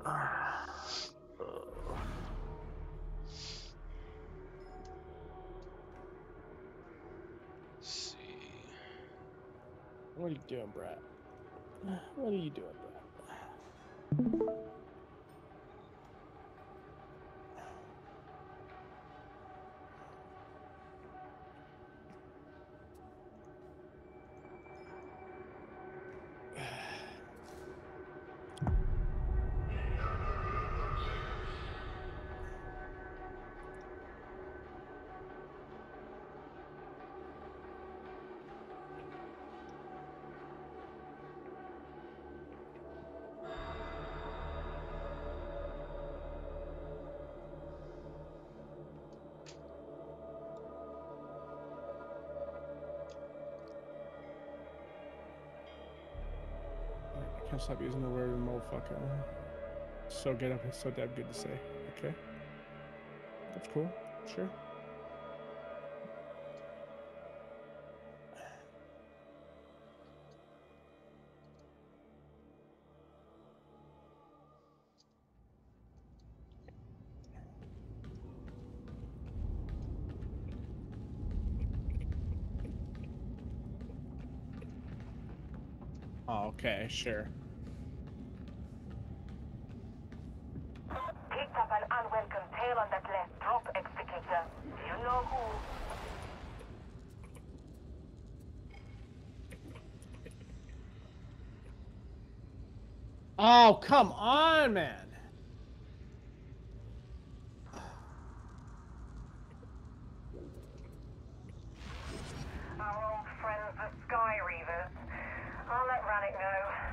See. What are you doing, Brad? What are you doing, Brad? I can't stop using the word motherfucker. So good up, so damn good to say. Okay. That's cool. Sure. Oh, okay, sure. Picked up an unwelcome tail on that left drop, executor. You know who? Oh, come on, man. Our old friends, the Sky Reavers. I'll let Rannick know.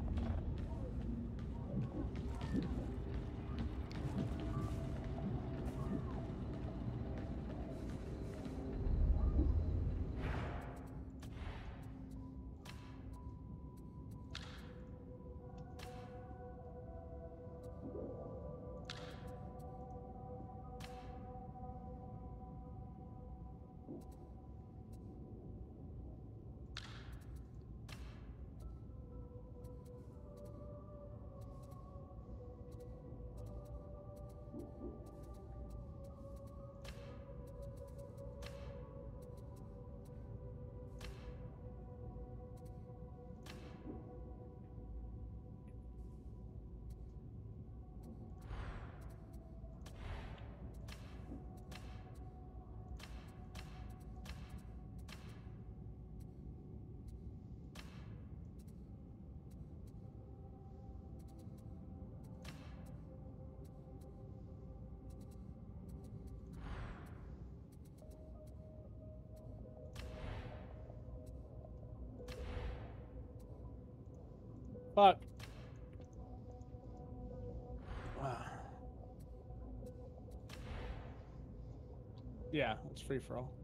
Fuck. Yeah, it's free for all.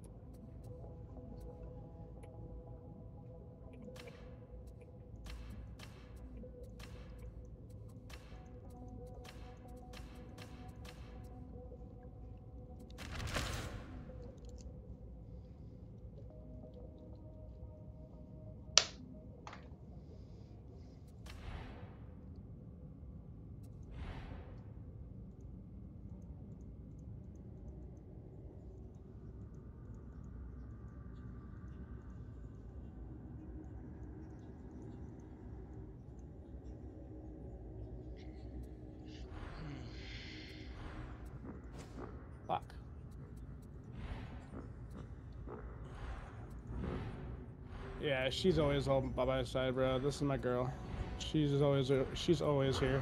Fuck. Yeah, she's always all by my side, bro. This is my girl. She's always here.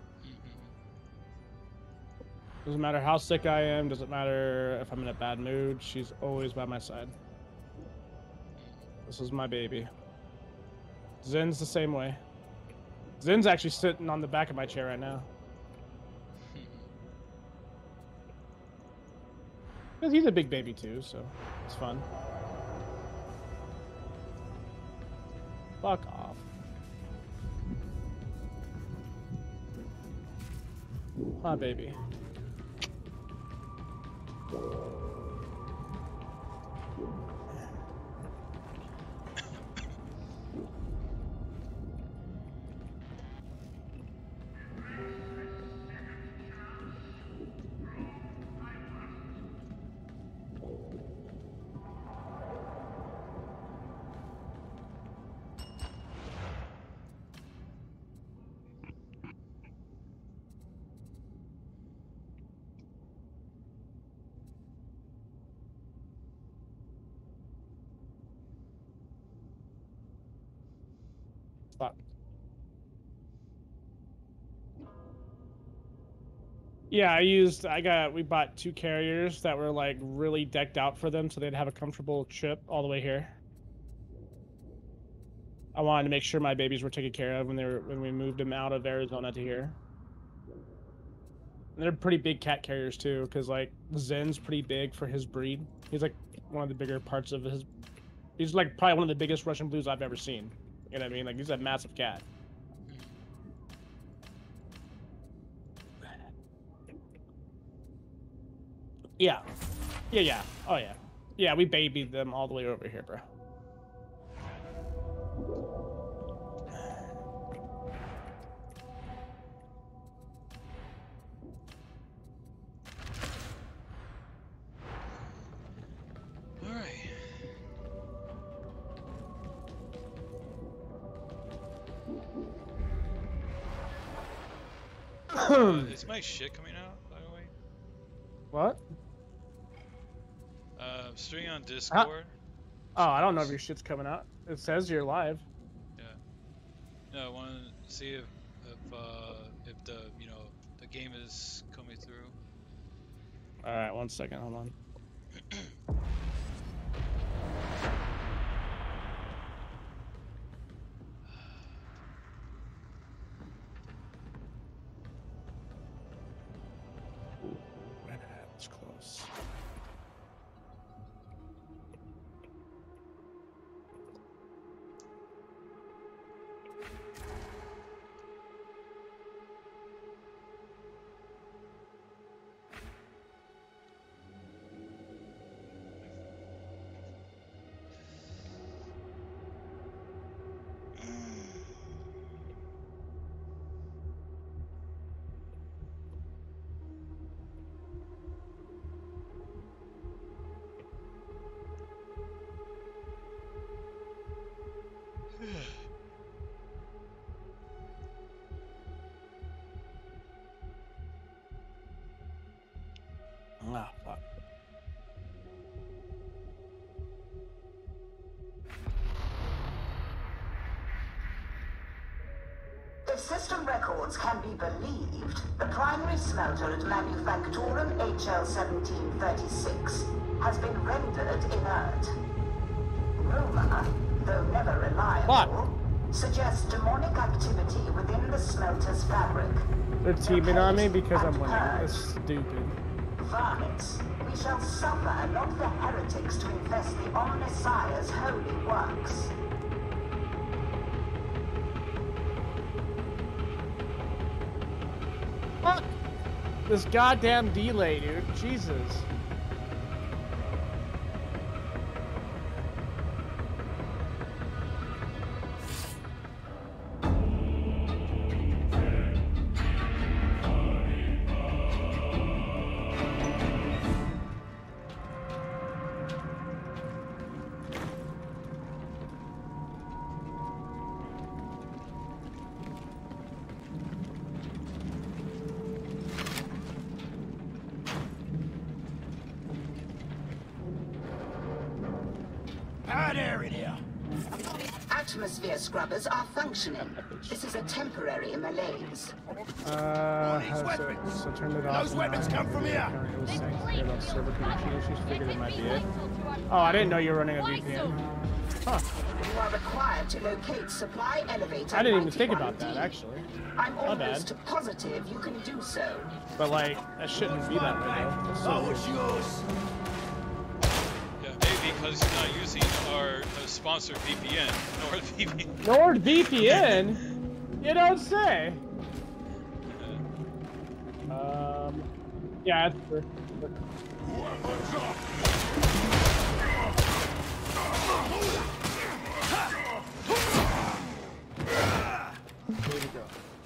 Doesn't matter how sick I am. Doesn't matter if I'm in a bad mood. She's always by my side. This is my baby. Zen's the same way. Zen's actually sitting on the back of my chair right now. Because he's a big baby too, so it's fun. Fuck off. Hi, baby. Fuck. Yeah, we bought 2 carriers that were like really decked out for them so they'd have a comfortable trip all the way here. I wanted to make sure my babies were taken care of when we moved them out of Arizona to here. And they're pretty big cat carriers too, because like Zen's pretty big for his breed. He's like one of the bigger parts of his. He's like probably one of the biggest Russian blues I've ever seen. You know what I mean? Like he's a massive cat. Yeah. Yeah. Oh yeah. Yeah, we babied them all the way over here, bro. Is my shit coming out, by the way? What? Streaming on Discord. Oh, I don't know if your shit's coming out. It says you're live. Yeah. No, I want to see if the the game is coming through. All right, 1 second. Hold on. That's close. Ah, fuck. If system records can be believed, the primary smelter at Manufactorum HL1736 has been rendered inert. Rumor, though never reliable, suggests demonic activity within the smelter's fabric. They're teaming on me because I'm winning. That's stupid. Varmits, we shall suffer not the heretics to infest the Omnissiah's holy works. Fuck! This goddamn delay, dude. Jesus. Atmosphere scrubbers are functioning. This is a temporary malaise. So turn it off. Those weapons come from here. It was saying about server connection issues. Figured it might be it. Oh, I didn't know you were running a VPN. Huh. You are required to locate supply elevator. I didn't even think about that, actually. I'm almost positive you can do so. But like, that shouldn't be that way though. So what's yours? Yeah, maybe because he's not using our sponsored VPN, NordVPN. NordVPN? You don't say. Yeah, it's for. Here we go.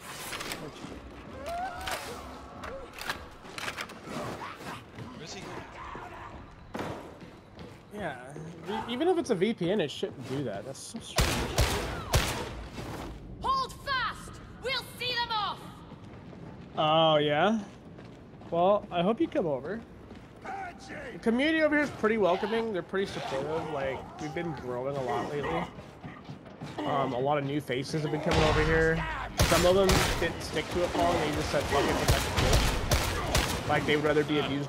Where's he? Yeah, even if it's a VPN, it shouldn't do that. That's so strange. Hold fast! We'll see them off! Oh, yeah? Well, I hope you come over. The community over here is pretty welcoming. They're pretty supportive. Like, we've been growing a lot lately. A lot of new faces have been coming over here. Some of them didn't stick to it long. They just said, fuck it, protect the like they would rather be abused.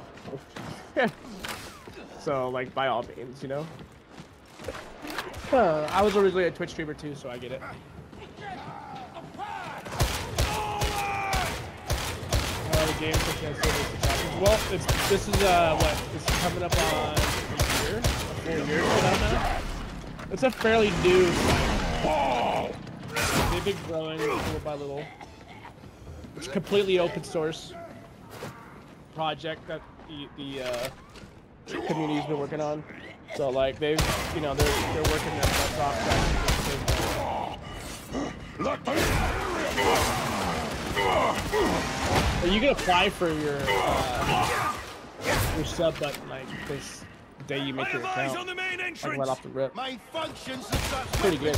So, like, by all means, you know? I was originally a Twitch streamer too, so I get it. The game well, this is what? This is coming up on a year? A full year now? It's a fairly new site. They've been growing little by little. It's a completely open source project that the community's been working on. So like they've, you know, they're working their butts off. You can apply for your sub button like this day you make your account. On the main like right off the rip. Main functions of such pretty good.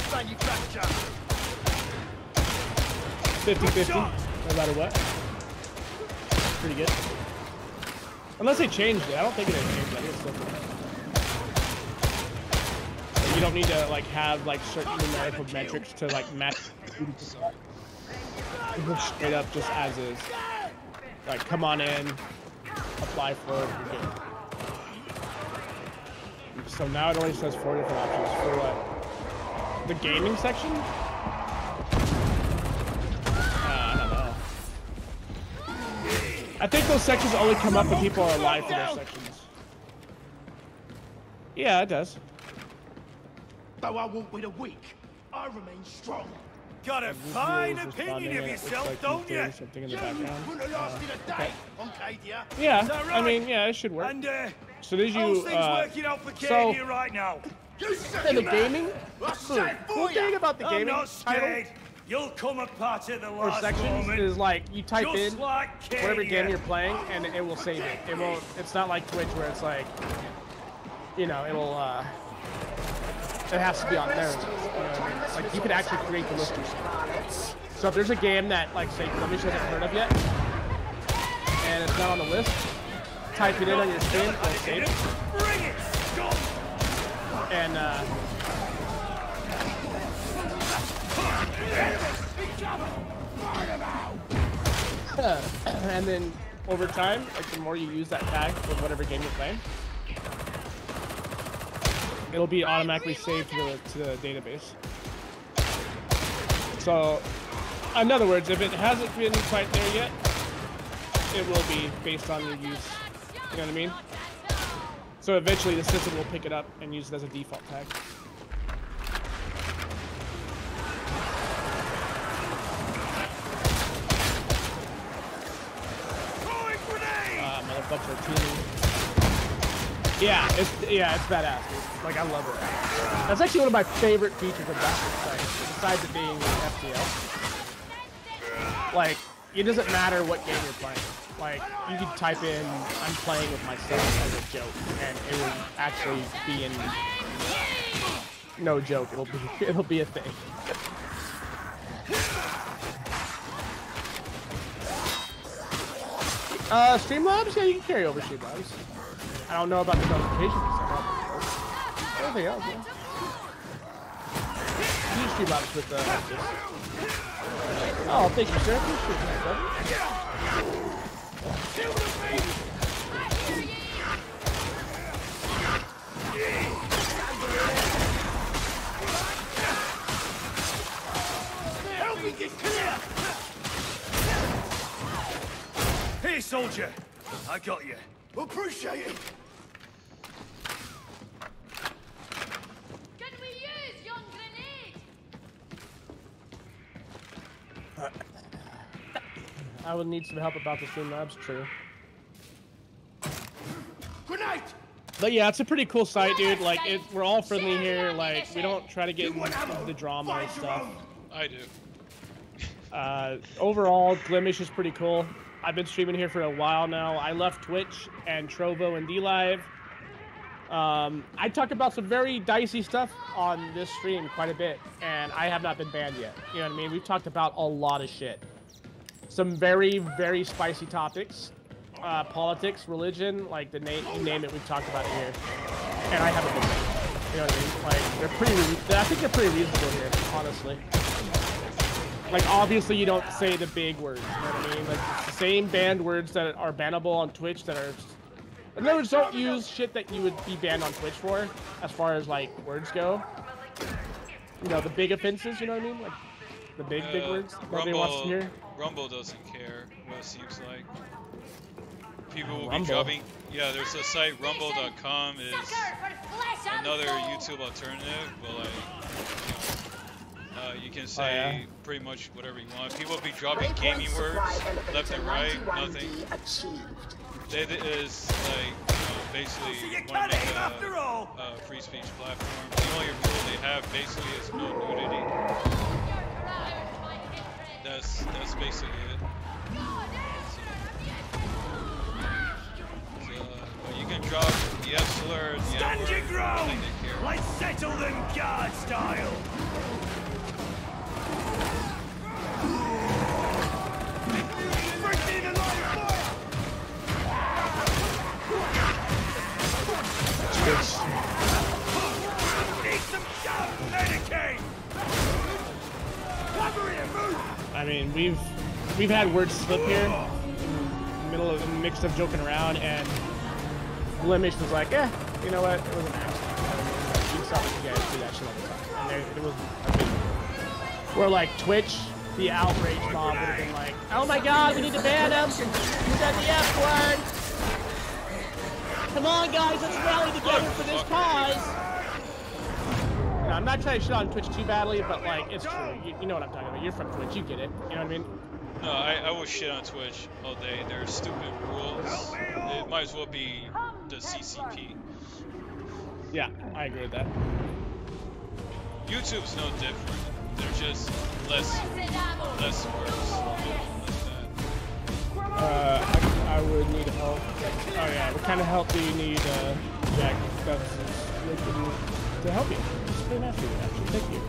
50-50, no matter what. Pretty good. Unless they changed it. I don't think they changed it. I think it's still good. You don't need to like have like certain numerical metrics to like match. Straight up just as is. Like come on in, apply for it, you're good. So now it only says 4 different options for what? The gaming section? I don't know. I think those sections only come up when people are alive for those sections. Yeah, it does. Though I walk with a weak, I remain strong. Got a fine opinion of yourself, like don't you? Something in the background. Wouldn't have lasted a day on Cadia. Yeah, Is that I right? mean, yeah, it should work. And So did how's you? things working out for So Cadia right now? in the gaming, cool thing about the I'm gaming not title scared. You'll come apart at the or last sections moment. is like you type Just in like whatever game Cadia. you're playing and it will save it. It won't. It's not like Twitch where it's like, you know, it'll. It has to be on there. You know what I mean? Like you can actually create the list yourself. So if there's a game that, like, say, Flemish hasn't heard of yet, and it's not on the list, type it in on your screen, it'll save it. Bring it! And, and then over time, like the more you use that tag with whatever game you're playing, it'll be automatically saved to the database. So, in other words, if it hasn't been quite there yet, it will be based on your use. You know what I mean? So eventually the system will pick it up and use it as a default tag. Motherfuckers are teaming. Yeah, it's badass, dude. Like, I love it. That's actually one of my favorite features of that site, besides it being FTL. Like, it doesn't matter what game you're playing. Like, you can type in, I'm playing with myself as a joke, and it will actually be in... No joke, it'll be a thing. Streamlabs? Yeah, you can carry over Streamlabs. I don't know about the notifications. Everything else, yeah. You use Streamlabs with this. Oh, thank you, sir. Appreciate that, brother. Help me get clear! Here, soldier. I got you. Appreciate it. Can we use your grenade? I would need some help about the Streamlabs, true. Grenade! But yeah, it's a pretty cool site, dude. Like, we're all friendly here. Like, we don't try to get into the drama and stuff. I do. Overall, Glimish is pretty cool. I've been streaming here for a while now. I left Twitch and Trovo and DLive. I talk about some very dicey stuff on this stream quite a bit, and I have not been banned yet. You know what I mean? We've talked about a lot of shit. Some very, very spicy topics. Politics, religion, like you name it, we've talked about it here. And I haven't been banned. You know what I mean? Like, they're pretty. I think they're pretty reasonable here, honestly. Like, obviously, you don't say the big words. You know what I mean? Like, it's the same banned words that are bannable on Twitch that are. In other words, don't use shit that you would be banned on Twitch for, as far as like words go. You know, the big offenses. You know what I mean? Like, the big words. Nobody wants to hear. Rumble doesn't care. What it seems like. People will Rumble. be dropping. Yeah, there's a site rumble.com is another YouTube alternative, but like. You can say pretty much whatever you want. People be dropping gaming words left and right, nothing. They is like, basically want to make a free speech platform. The only rule they have basically is no nudity. That's basically it. But you can drop the F slur, the N word, I think they care. Let's settle them guard style. I mean, we've had words slip here in the middle of the mix of joking around, and Blemish was like, you know what? It was an accident. You saw you guys do that shit all the time. And it was a big where like Twitch, the outrage mob would have been like, oh my god, we need to ban him! He said the F word! Come on guys, let's rally together for this cause! You know, I'm not trying to shit on Twitch too badly, but like, it's true. You know what I'm talking about. You're from Twitch, you get it. You know what I mean? No, I will shit on Twitch all day. Their stupid rules. It might as well be the CCP. Yeah, I agree with that. YouTube's no different. They're just less words. I would need help. Oh yeah, what kind of help do you need, Jack? That's looking to help you. It's very nice of you, actually. Thank you.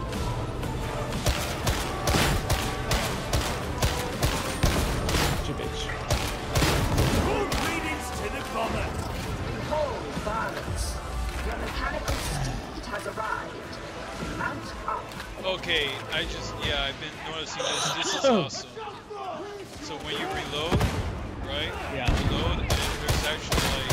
Bitch. All greetings to the bomber. Behold, varlets. Your mechanical steed has arrived. Mount up. Okay, I've been noticing this. This is awesome. So when you reload, right? Yeah. Reload, and there's actually like,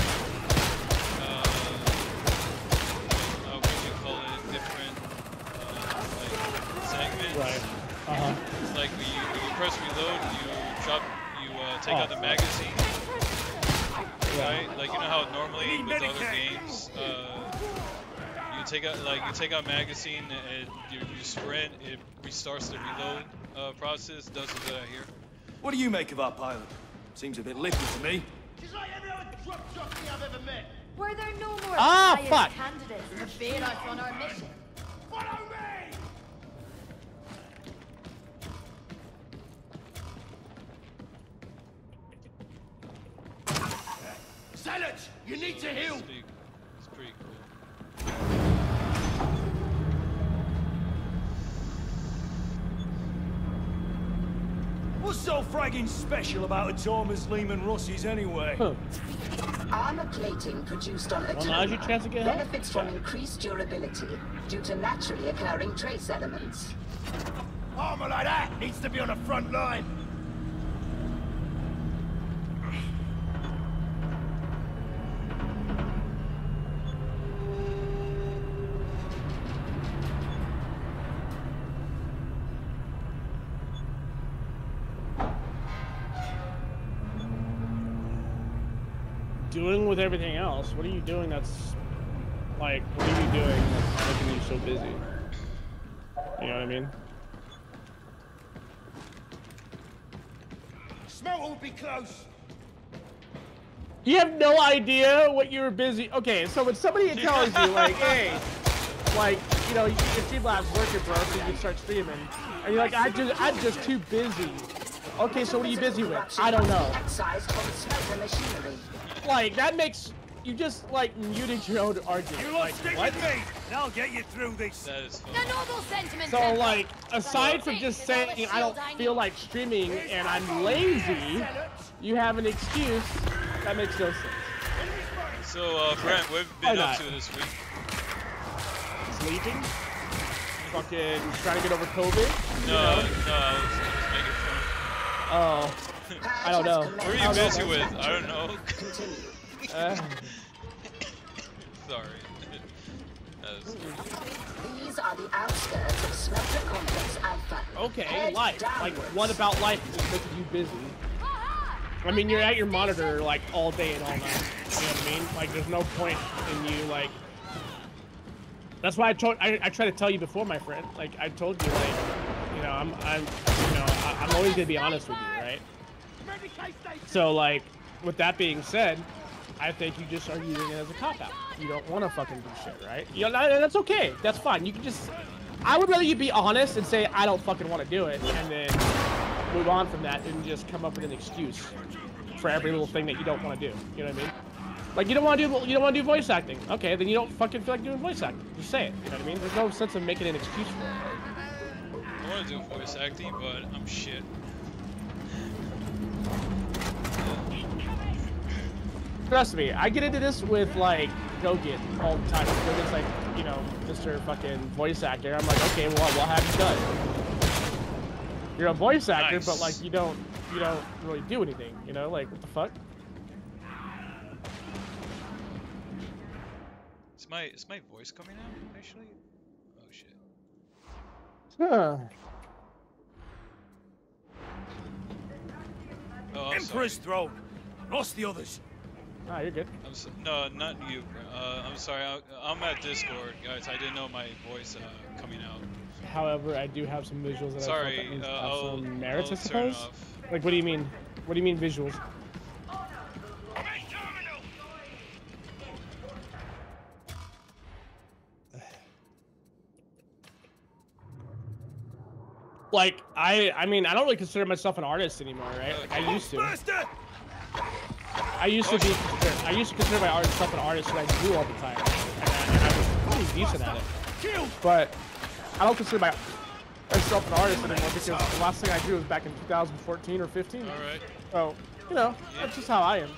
what do you call it? Different, like segments. Right. Like when you press reload, take out the magazine. Right? Like you know how normally with other games, you take out magazine and you sprint, it restarts the reload process. Doesn't do that here. What do you make of our pilot? Seems a bit lippy to me. She's like every other drop jockey I've ever met. Were there no more fuck. candidates to bail us on our mission? Follow me! Silence! You need to heal! It's pretty cool. What's so fragging special about a Thomas Lehman Rossi's anyway? Armor plating produced on now's your chance to get help. benefits from increased durability due to naturally occurring trace elements. Armor like that needs to be on the front line. Doing with everything else? What are you doing that's like, what are you doing that's making you so busy? You know what I mean? Smoke will be close. You have no idea what you were busy. Okay, so when somebody tells you like, hey, like, you know, your Streamlabs working, bro, so you can start streaming, and you're like, I'm just too busy. Okay, so what are you busy with? I don't know. Like, that makes you just like muted your own argument. You like, stick what? with me, and I'll get you through this. That is fun. The noble sentiment. So like, aside from just saying I don't feel like streaming and I'm lazy, you have an excuse that makes no sense. So, Brent, what have you been up to this week? sleeping, fucking trying to get over COVID. No, I was making fun. Oh, I don't know. Who are you busy with? I don't know. Sorry. These are the outskirts of Smelter Complex Alpha. Okay, life. Like, what about life is making you busy? I mean, you're at your monitor, like, all day and all night. You know what I mean? Like, there's no point in you, like... That's why I try to tell you before, my friend. Like, I told you, like, you know, I'm always gonna be honest with you, right? So, like, with that being said, I think you just are using it as a cop-out. You don't want to fucking do shit, right? You know, and that's okay. That's fine. You can just... I would rather you be honest and say, I don't fucking want to do it, and then move on from that and just come up with an excuse for every little thing that you don't want to do. You know what I mean? Like, you don't want to do voice acting. Okay, then you don't fucking feel like doing voice acting. Just say it. You know what I mean? There's no sense of making an excuse for it. I want to do voice acting, but I'm shit. Trust me, I get into this with, like, Gogan all the time. Gogan's like, you know, Mr. fucking voice actor. I'm like, okay, well, what have you done? You're a voice actor, Nice. but, like, you don't really do anything, you know? Like, what the fuck? Is my voice coming out, actually? Oh, shit. Huh. Oh, I'm Emperor's sorry. throne. Lost the others. Ah, you're good. No, not you. I'm sorry. I'm at Discord, guys. I didn't know my voice coming out. However, I do have some visuals that Sorry. I felt that means have I'll some merits, I turn suppose. off. Like, what do you mean? What do you mean visuals? Like, I mean, I don't really consider myself an artist anymore, right? Like, I used to. I used to consider myself an artist, and I do all the time, and I was pretty decent at it. But I don't consider myself an artist anymore because the last thing I drew was back in 2014 or 15. All right. So, you know, that's just how I am.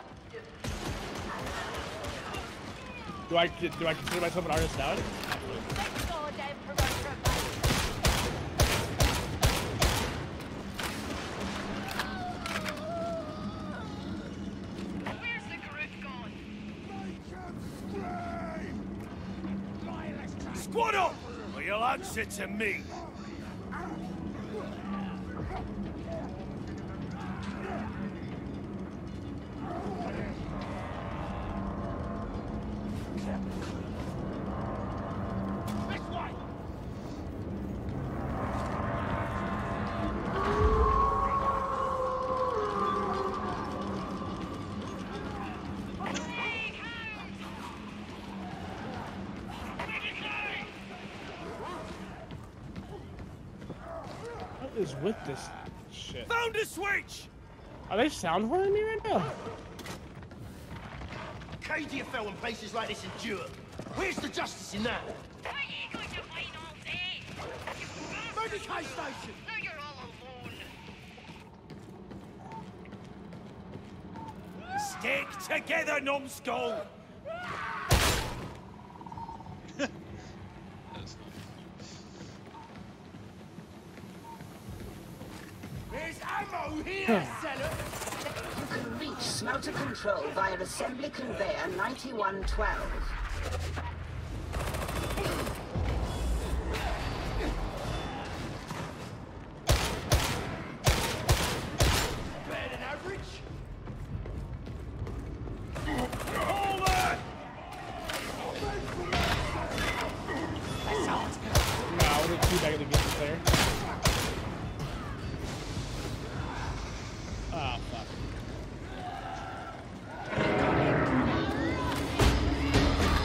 Do I consider myself an artist now? Squad up, or you'll answer to me. What is with this shit? Found a switch! Are they sound horning me right now? Cadia fell when places like this endure. Where's the justice in that? What are you going to find all day? Medicaid station! Now you're all alone. Stick together, numbskull! That's funny. There's ammo here, Seller! You can reach Smelter Control via Assembly Conveyor 9112. Better than average? Over! No, I wouldn't teabag the game player. Ah, fuck.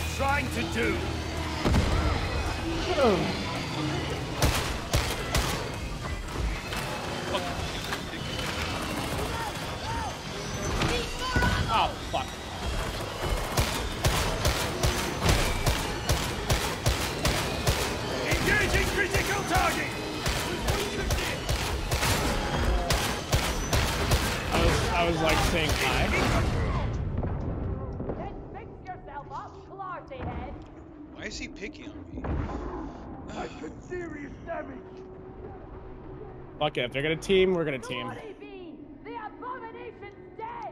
trying to do? Oh, fuck. Engaging critical target! I was like saying hi. Then fix yourself up, Clarty head. Why is he picking on me? I took serious damage! Fuck it, if they're gonna team, we're gonna team. Glory be! The abomination's dead!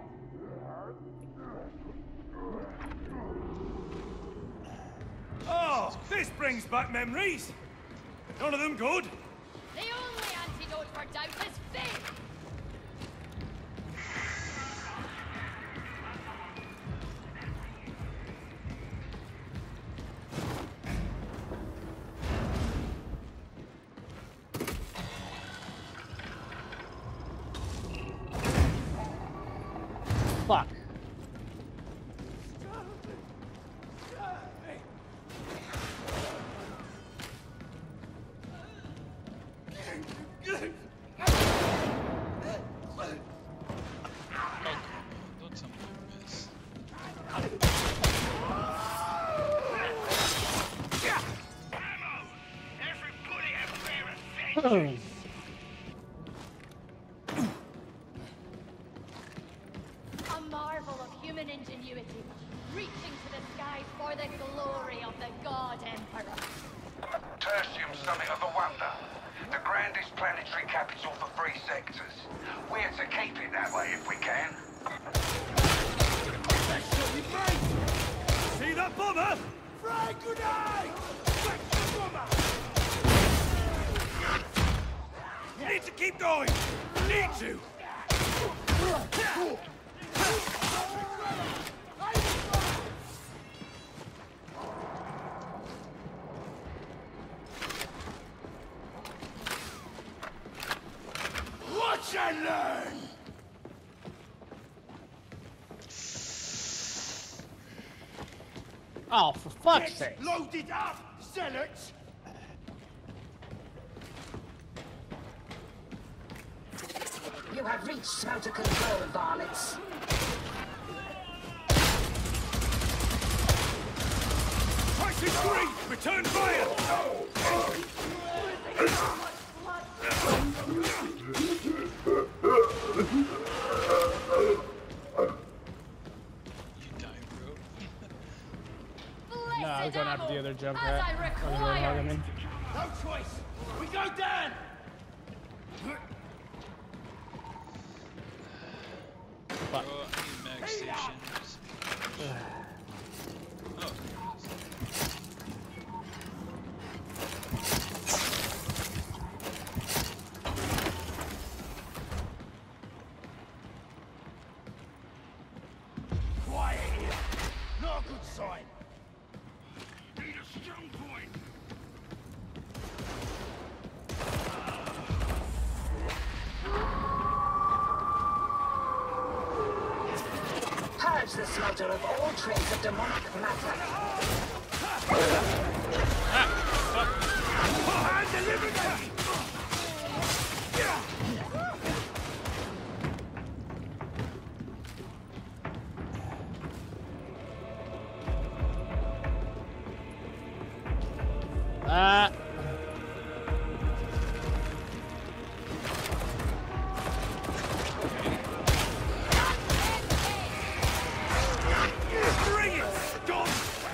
Oh, this brings back memories! None of them good? The only antidote for doubt is faith! Fuck. Don't tell me I miss. A marvel of human ingenuity, reaching to the skies for the glory of the God Emperor. Tertium's something of a wonder. The grandest planetary capital for 3 sectors. We're to keep it that way if we can. See that bomber? Frag grenade! Back the bomber! Need to keep going! Need to! Watch and learn! Oh, for fuck's sake. Load it up, zealots! You have reached smelter control, varlets. Crisis 3! Return fire! You dying, bro? No, I was going after the other jump As rat. I required. No choice! We go down! Bro, I need mag stations. Oh, there it is. Quiet here! Not a good sign! Need a strong point! Purge the smelter of all trace of demonic matter. Hand eliminated! Bring it! Stop!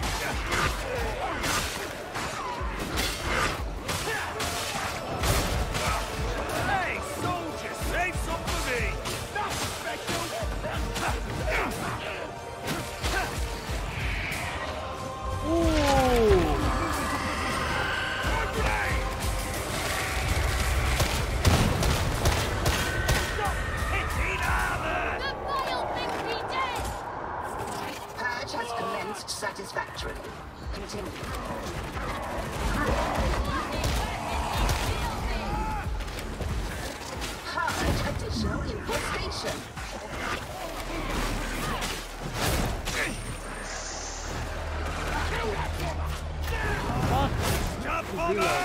Hey, soldier, save some for me! Nothing special! Grenade! Stop hitting armor! The vile things be dead! Purge has commenced satisfactorily. Continue. Purge additional infestation. do like...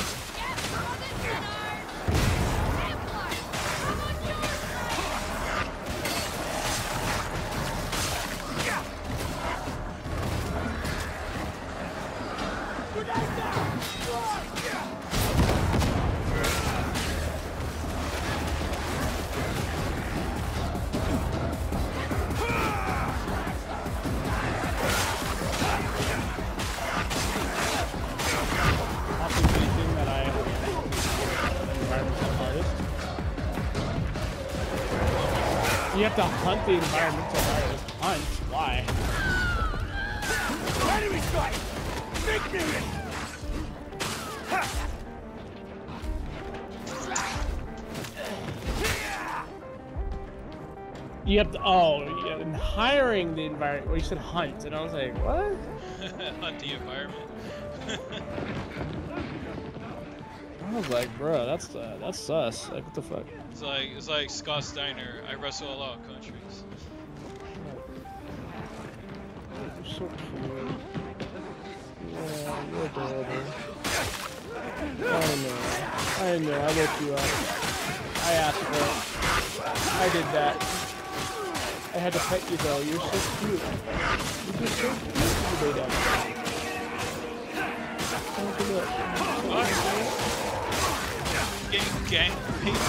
You have to hunt the environmental virus. Hunt? Why? Enemy strike! Big mutant! You have to. Oh, yeah, and hiring the environment. Well, you said hunt, and I was like, what? Hunt the environment. I was like, bro, that's sus. Like, what the fuck? It's like Scott Steiner. I wrestle a lot of countries. You're so cute. Yeah, you're adorable. I know. I woke you up. I asked for it. I did that. I had to pet you though. You're so cute. You're so cute. You lay down. Getting ganked.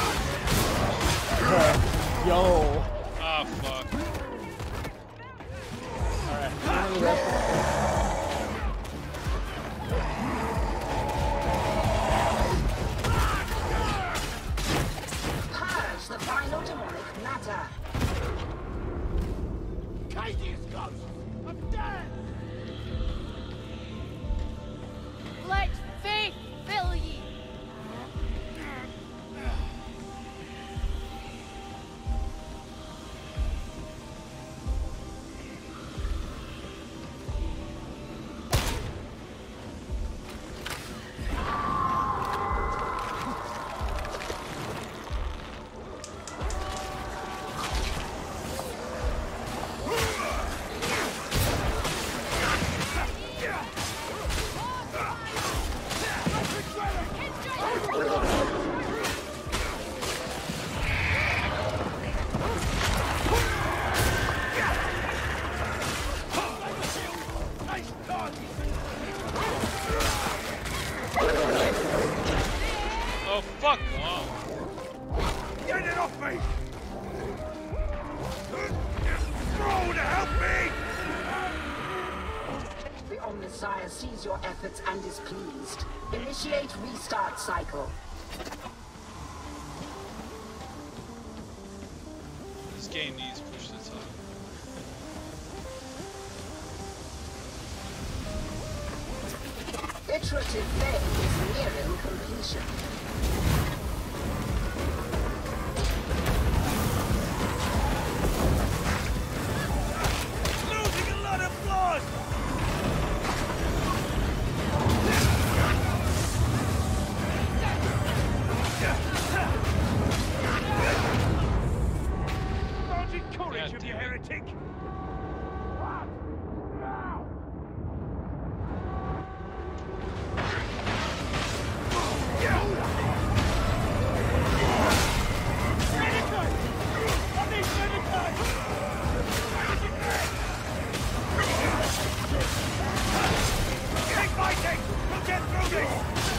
Yo. Ah, fuck. Alright. Purge the final demonic matter. Casey's ghost! I'm dead! Let faith fill ye. Oh, fuck off. Get it off me! Throw to help me! The Omnissiah sees your efforts and is pleased. Initiate restart cycle. This game needs push the top. Iterative phase is nearing completion. Losing a lot of blood! Don't encourage him, you heretic! Keep fighting! We'll get through this!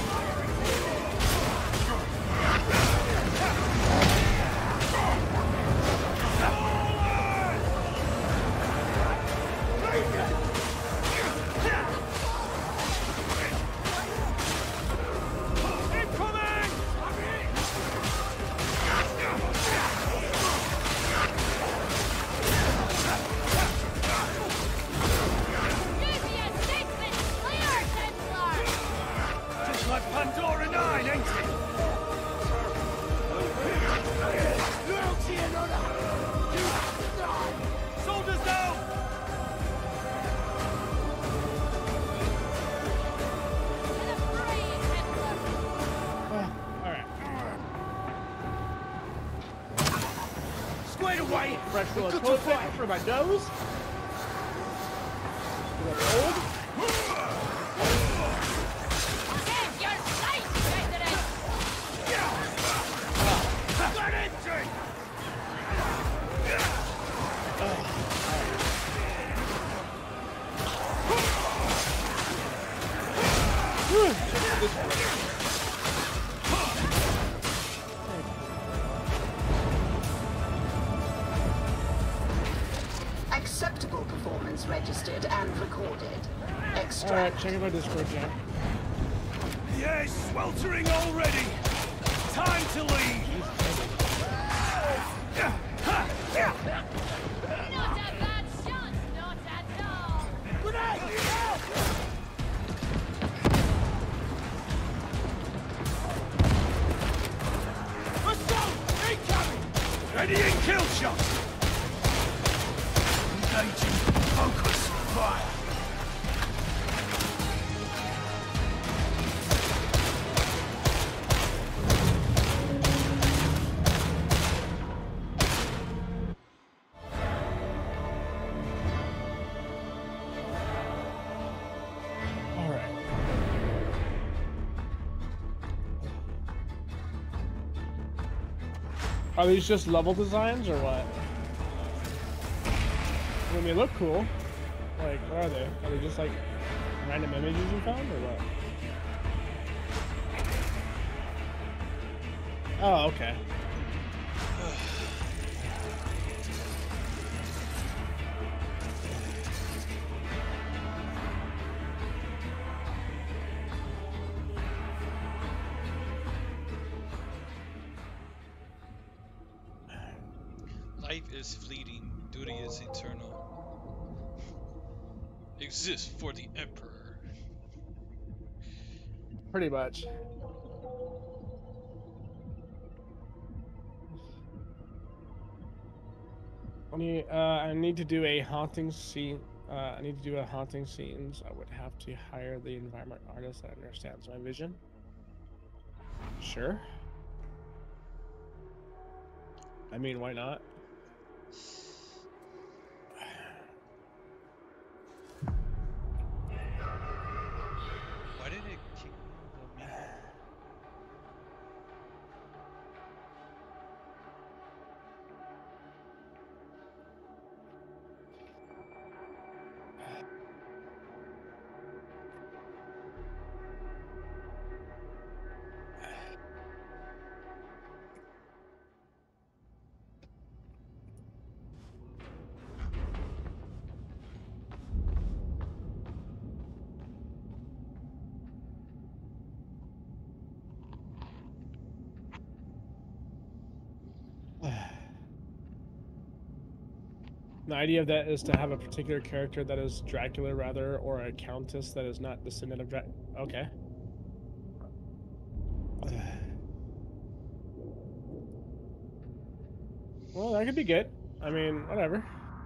Give me a statement clear, Templar. Just like Pandora 9, ain't it? Loyalty and honor! You have to die! Soldiers down! To the fray, Templar. Alright. Squared away! Fresh little toilet paper for my nose. Old. Get your Acceptable performance registered and recorded. Extract. Alright, check out my Discord chat. Yeah, it's sweltering already. Time to leave. Not a bad shot, not at all. Grenade! Assault! Incoming! Ready and kill shot! Engaging. Focus. Fire. Are these just level designs or what? I mean, they look cool. Like, what are they? Are they just like random images you found or what? Oh, okay. Life is fleeting, duty is eternal. Exist for the Emperor. Pretty much. I need to do a haunting scene. I need to do a haunting scenes. I would have to hire the environment artist that understands my vision. Sure. I mean, why not? Why did it kick me? The idea of that is to have a particular character that is Dracula, rather, or a countess that is not descendant of Dracula. Okay. Well, that could be good. I mean, whatever.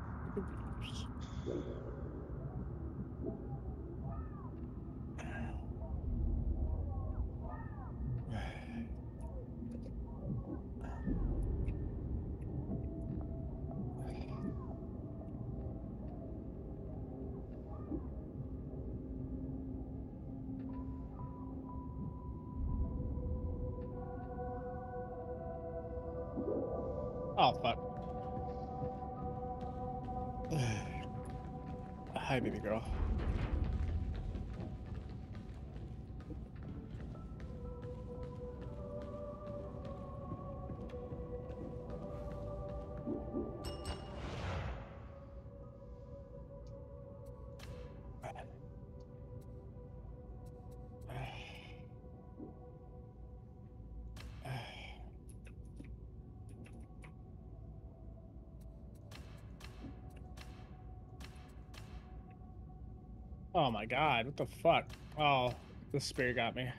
Oh, fuck. Hi, baby girl. Oh my god, what the fuck? Oh, the spear got me.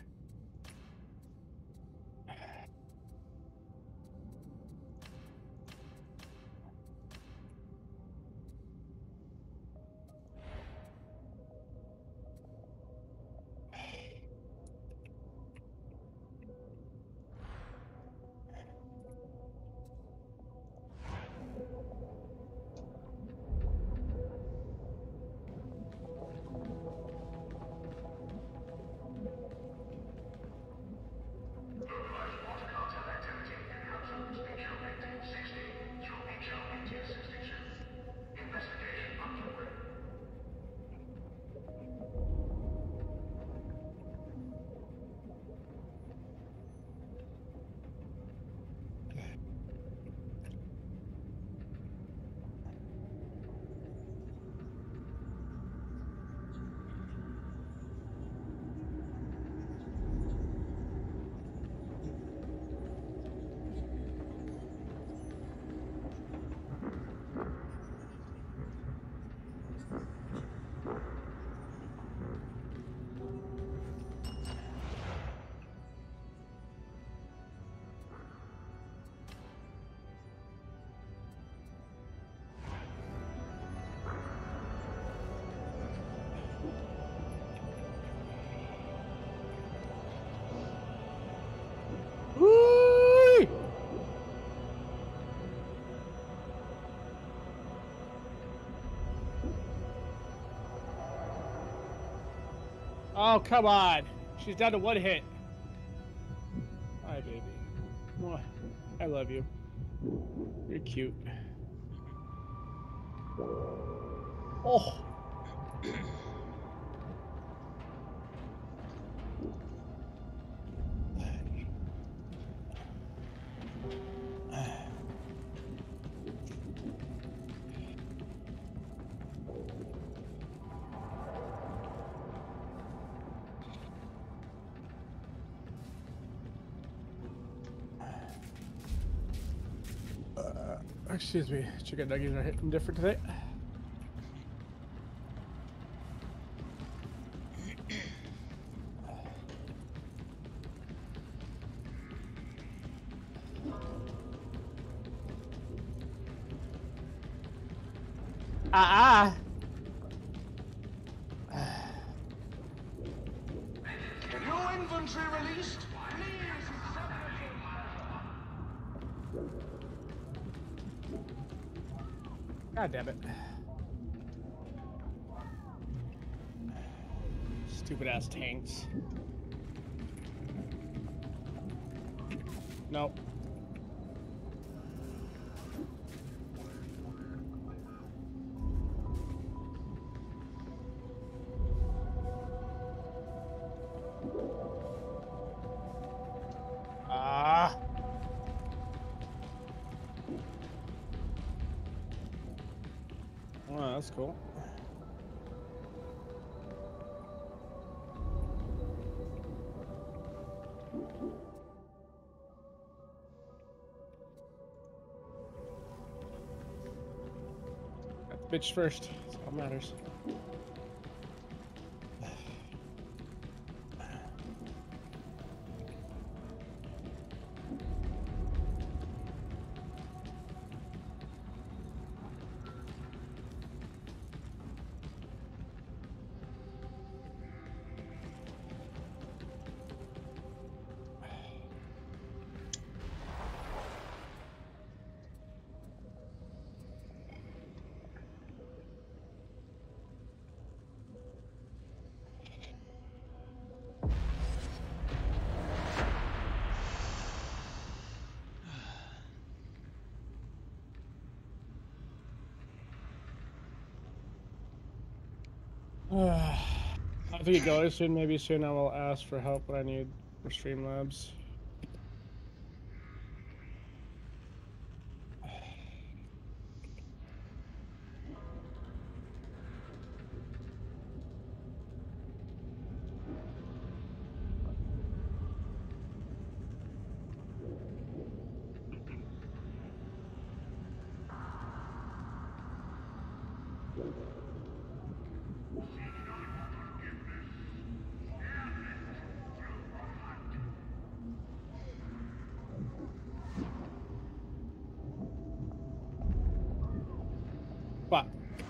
Oh, come on. She's down to 1 hit. Hi, baby. Mwah. I love you. You're cute. Oh. Excuse me, chicken nuggets are hitting different today. New inventory released. God damn it. Stupid ass tanks. Nope. Oh, that's cool. Got the bitch first. That's all that matters. I think it goes soon. Maybe soon I will ask for help when I need for Streamlabs. But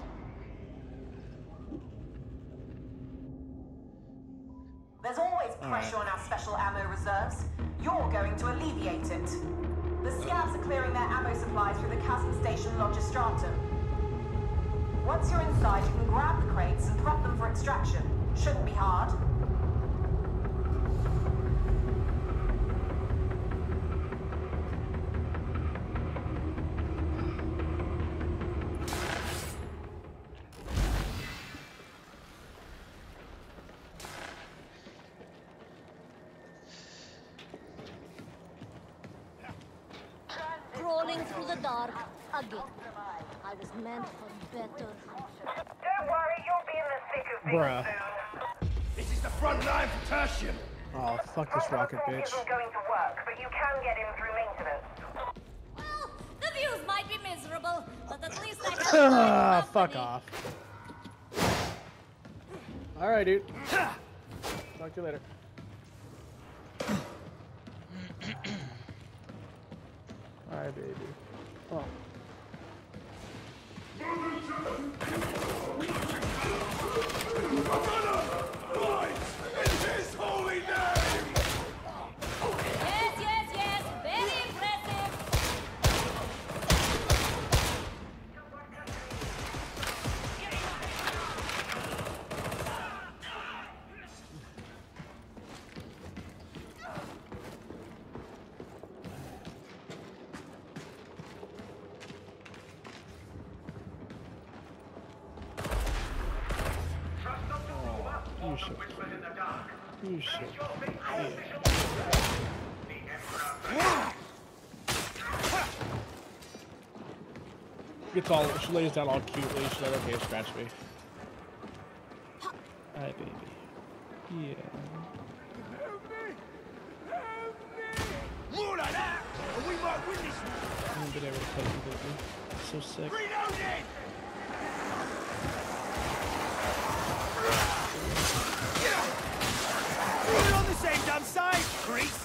there's always pressure on our special ammo reserves. You're going to alleviate it. The scabs are clearing their ammo supplies through the Chasm Station Logistratum. Once you're inside, you can grab the crates and prep them for extraction. Shouldn't be hard. Crawling through the dark again. I was meant for better. Don't worry, you'll be in the thick of things Bruh. soon. This is the front line for Tertium. oh, fuck this rocket bitch. Isn't going to work, but you can get in through maintenance. Well, the views might be miserable, but at least I have Fuck off. All right, dude. Talk to you later. Hi, baby. Oh. Yes, yes, yes. Very impressive. You should. You should. Yeah. Gets all, she lays down all cutely. She's like, okay, scratch me. Hi, baby. Yeah. More like that, and we might win this one. I haven't been able to play completely. So sick. Reloading! We're on the same damn side, Grease.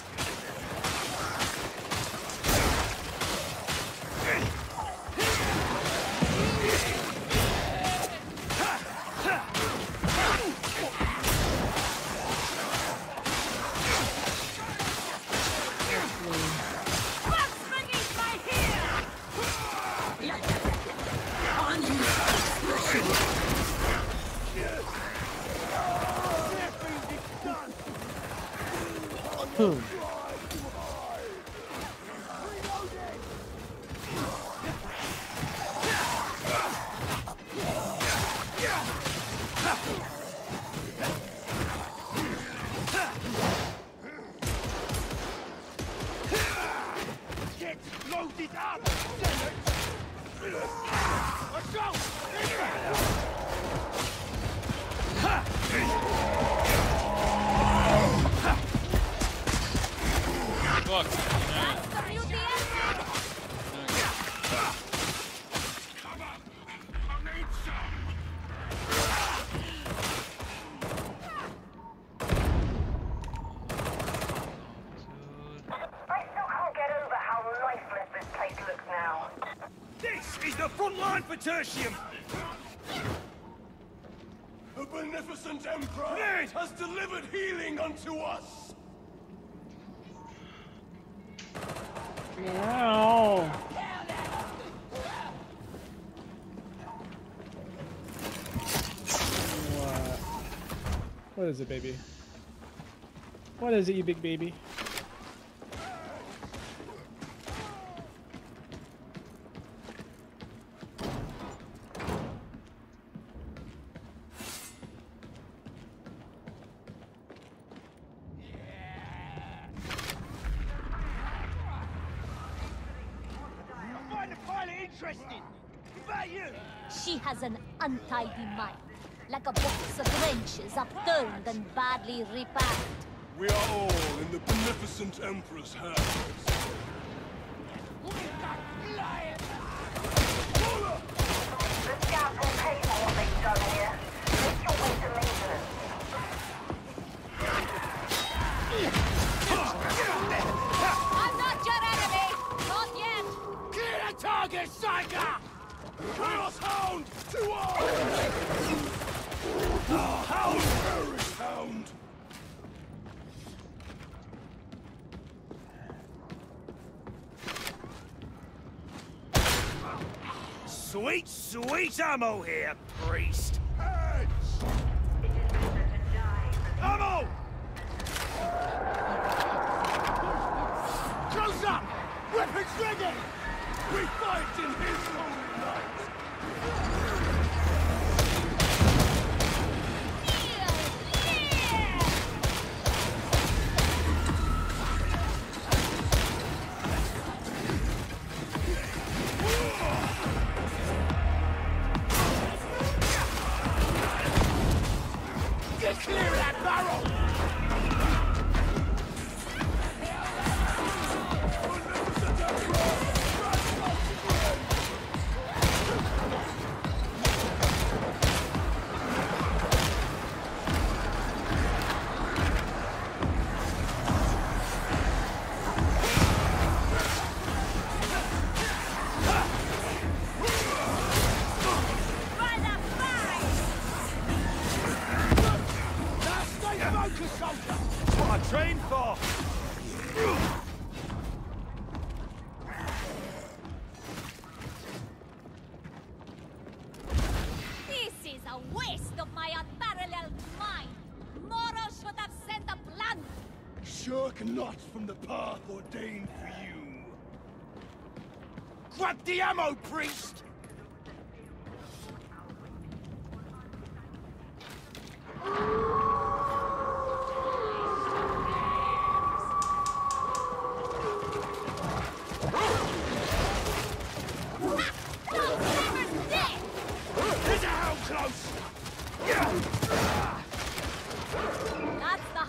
Boom. Get loaded up! Let's go! Fuck. This is the front line for Tertium! The beneficent Emperor has delivered healing unto us! Wow. What is it, baby? What is it, you big baby? Interesting. What about you? She has an untidy mind, like a box of wrenches upturned and badly repacked. We are all in the beneficent Emperor's hands. The scouts will pay for what they've done here. Make your way to maintenance. I'm not your enemy! Not yet! Clear the target, Psyker! Chaos Hound! To arms! Hound! Perish, Hound! Sweet, sweet ammo here, priest! Heads! Ammo! Close up! Weapons ready! We fight in his holy light! Get clear of that barrel! Train for! This is a waste of my unparalleled mind! Moro should have sent a blunt! Shirk not from the path ordained for you. Grab the ammo, priest!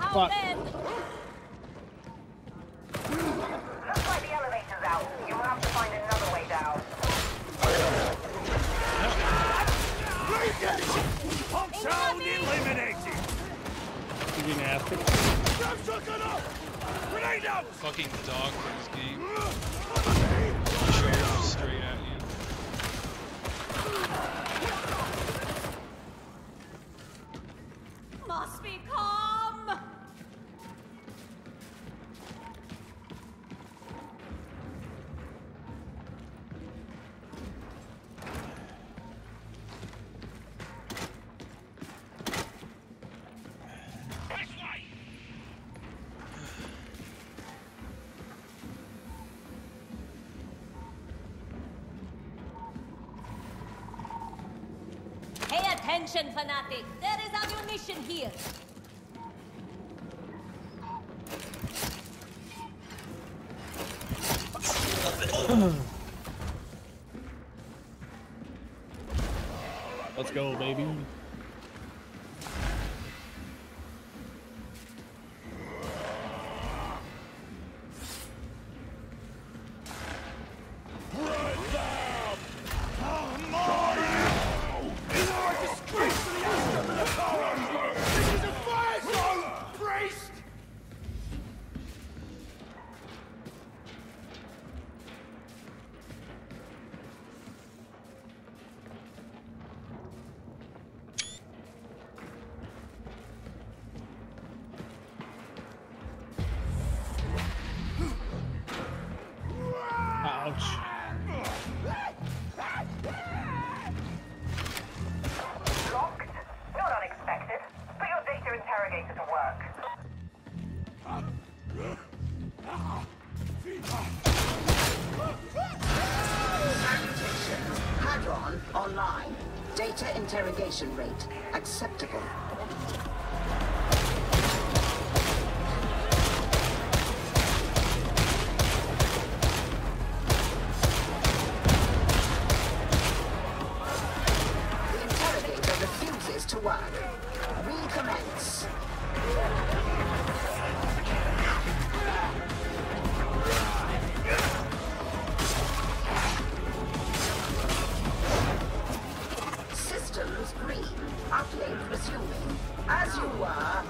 Fuck. Looks like the elevator's out. You'll have to find another way down. Pump sound eliminated! You didn't ask it. Grenade out! Fucking dog in this game. Shooting straight at you. Must be calm. Pay attention, fanatic. There is ammunition here. Let's go, baby. Ouch. Locked? Not unexpected. Put your data interrogator to work. Salutations. Hadron online. Data interrogation rate acceptable. The interrogator refuses to work. Recommence. Systems green. Uplink resuming. As you were.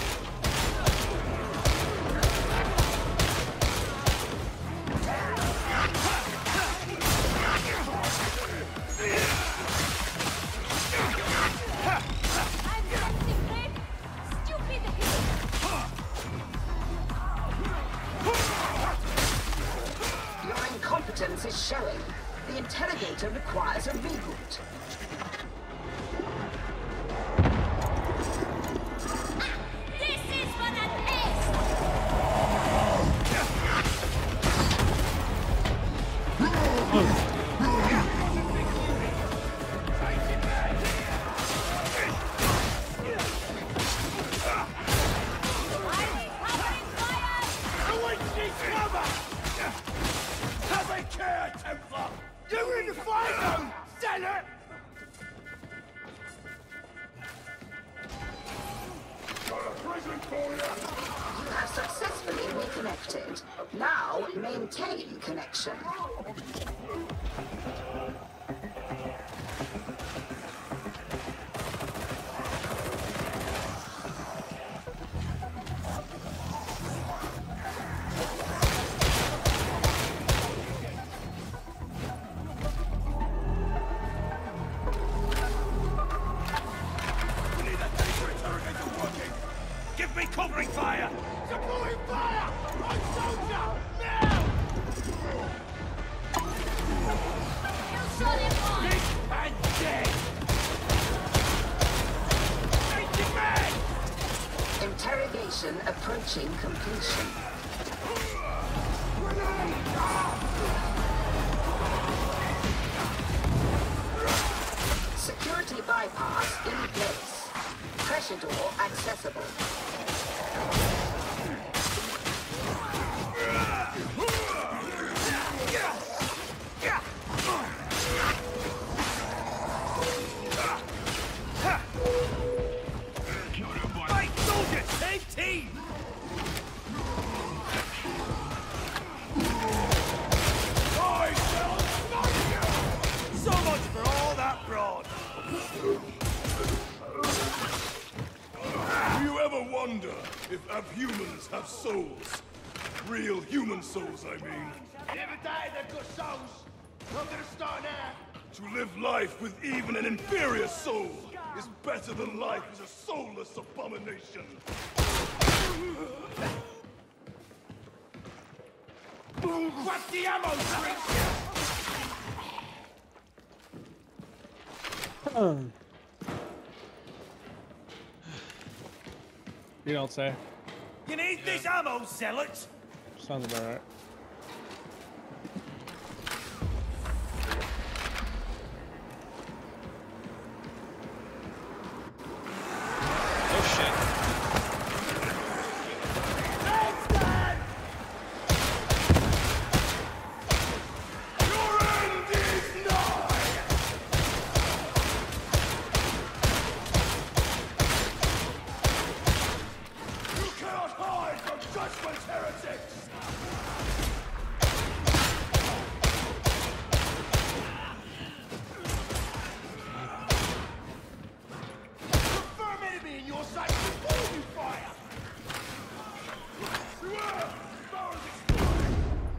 I'm sensing great stupidity. Your incompetence is showing. The interrogator requires a reboot. This is what an ace. Have a care, Templar! You're in the fire zone! Sell it! Got a present for you! You have successfully reconnected. Now maintain connection. We need that data interrogator working! Give me covering fire! Deploying fire! On soldier! Now! You shot him once. Big and dead! Changing man! Interrogation approaching completion. Security bypass in place. Pressure door accessible. Fight soldier! Same team! wonder if abhumans have souls. Real human souls, I mean. Never die, they've got souls. Not gonna start now. To live life with even an inferior soul is better than life as a soulless abomination. Grab the ammo, creature! You don't say. You need this ammo, zealot? Sounds about right. Oh shit. Your end is nigh! You cannot hide from judgment, heretics! Confirm enemy in your sight before you fire! Powers exploding!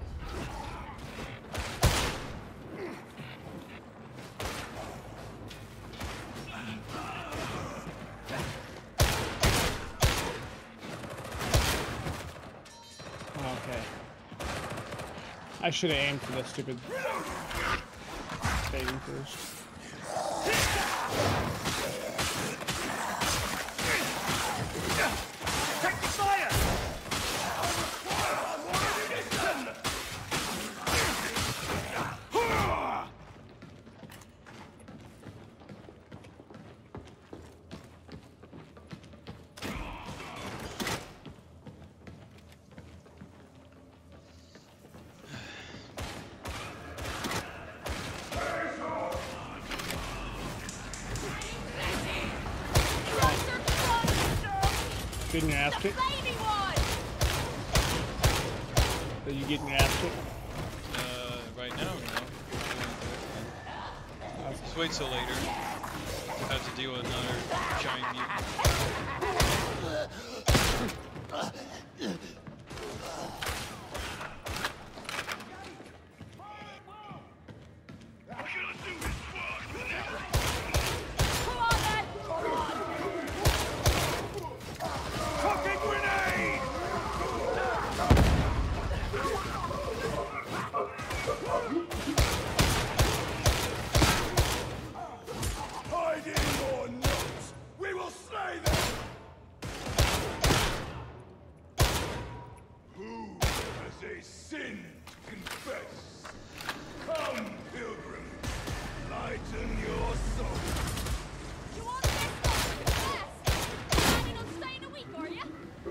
Okay. I should have aimed for that stupid thing first. Take the fire! Getting your ass kicked? Baby one! Are you getting your ass kicked? Right now, no. Just wait till later. Have to deal with another giant mutant. Come on then! Fucking grenade! Hide in or not, we will slay them! Who has a sin to confess? Come, pilgrim, lighten your soul. You want this one? Yes! Planning on staying a week, are you?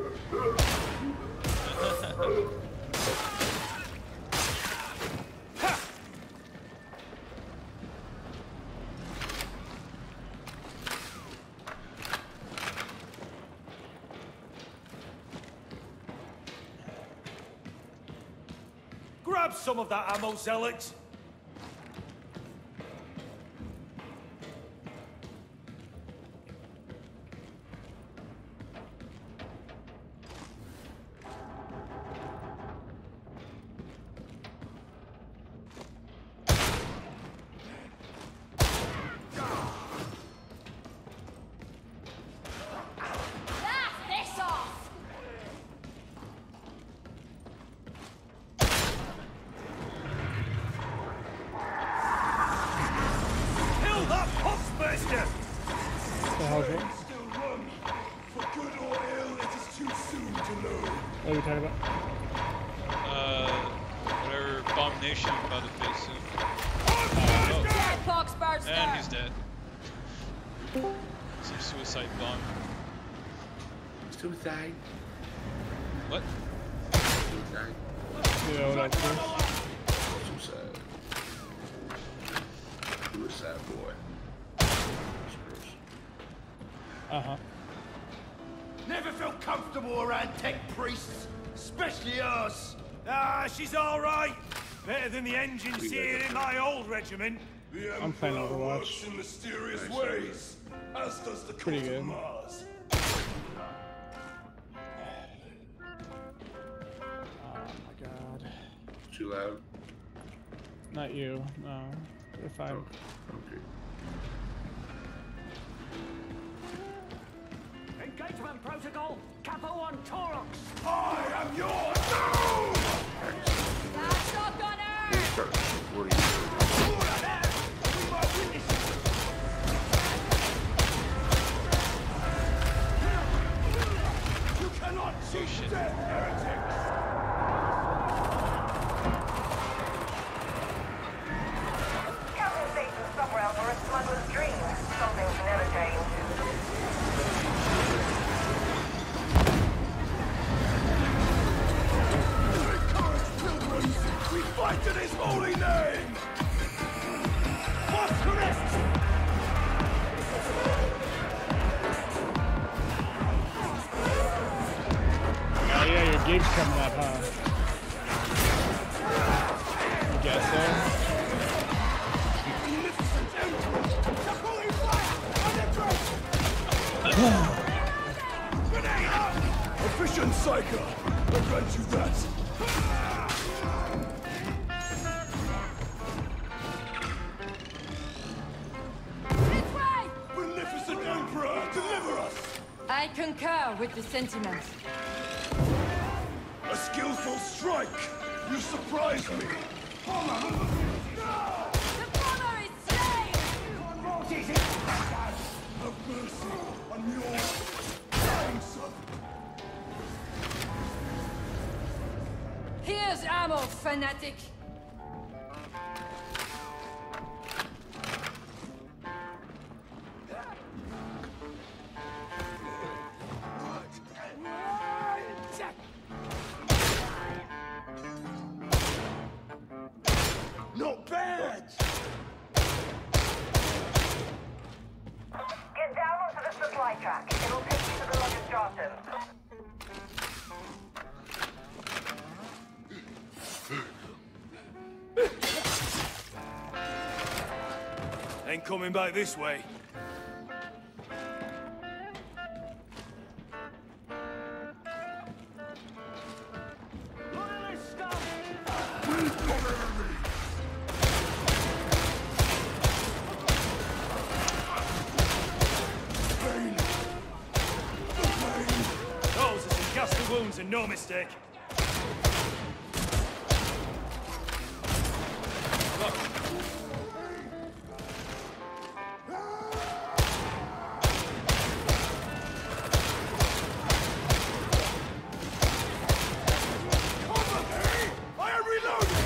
Grab some of that ammo, zealot! Blast this off! Kill that puffbuster! What the hell's that? Still run. For good or ill, it is too soon to know. What are you talking about? Whatever abomination I'm about to face soon. Dead Foxburster! And he's dead. Some suicide bomb. Suicide. What? Suicide. Yeah, what else? Suicide. Suicide boy. Uh-huh. Never felt comfortable around tech priests, especially us. Ah, she's all right. Better than the engines here in my old regiment. The I'm playing Emperor Overwatch. works in mysterious ways, as does the Pretty cult good. of Mars. Too loud? Not you, no. You're fine. Oh, okay. Engagement protocol, Capo on Torox. I am yours! That's not gonna! What are you You cannot choose death, heretics! Captain Satan's subroutes are a smuggler's dream. Something's never changed. We fight in his holy name! Phosphorus! Oh yeah, your gig's coming up, huh? I guess so. Efficient Psyker! I grant you that! This way! Beneficent Emperor, deliver us! I concur with the sentiment. A skillful strike! You surprise me! The bomber is slain! Have mercy on your dying son! Here's ammo, fanatic! Not bad! Get down onto the supply track. It'll take you to the Logistratum. Ain't coming back this way. Loyalist scum. Those are some ghastly wounds and no mistake. I am reloading!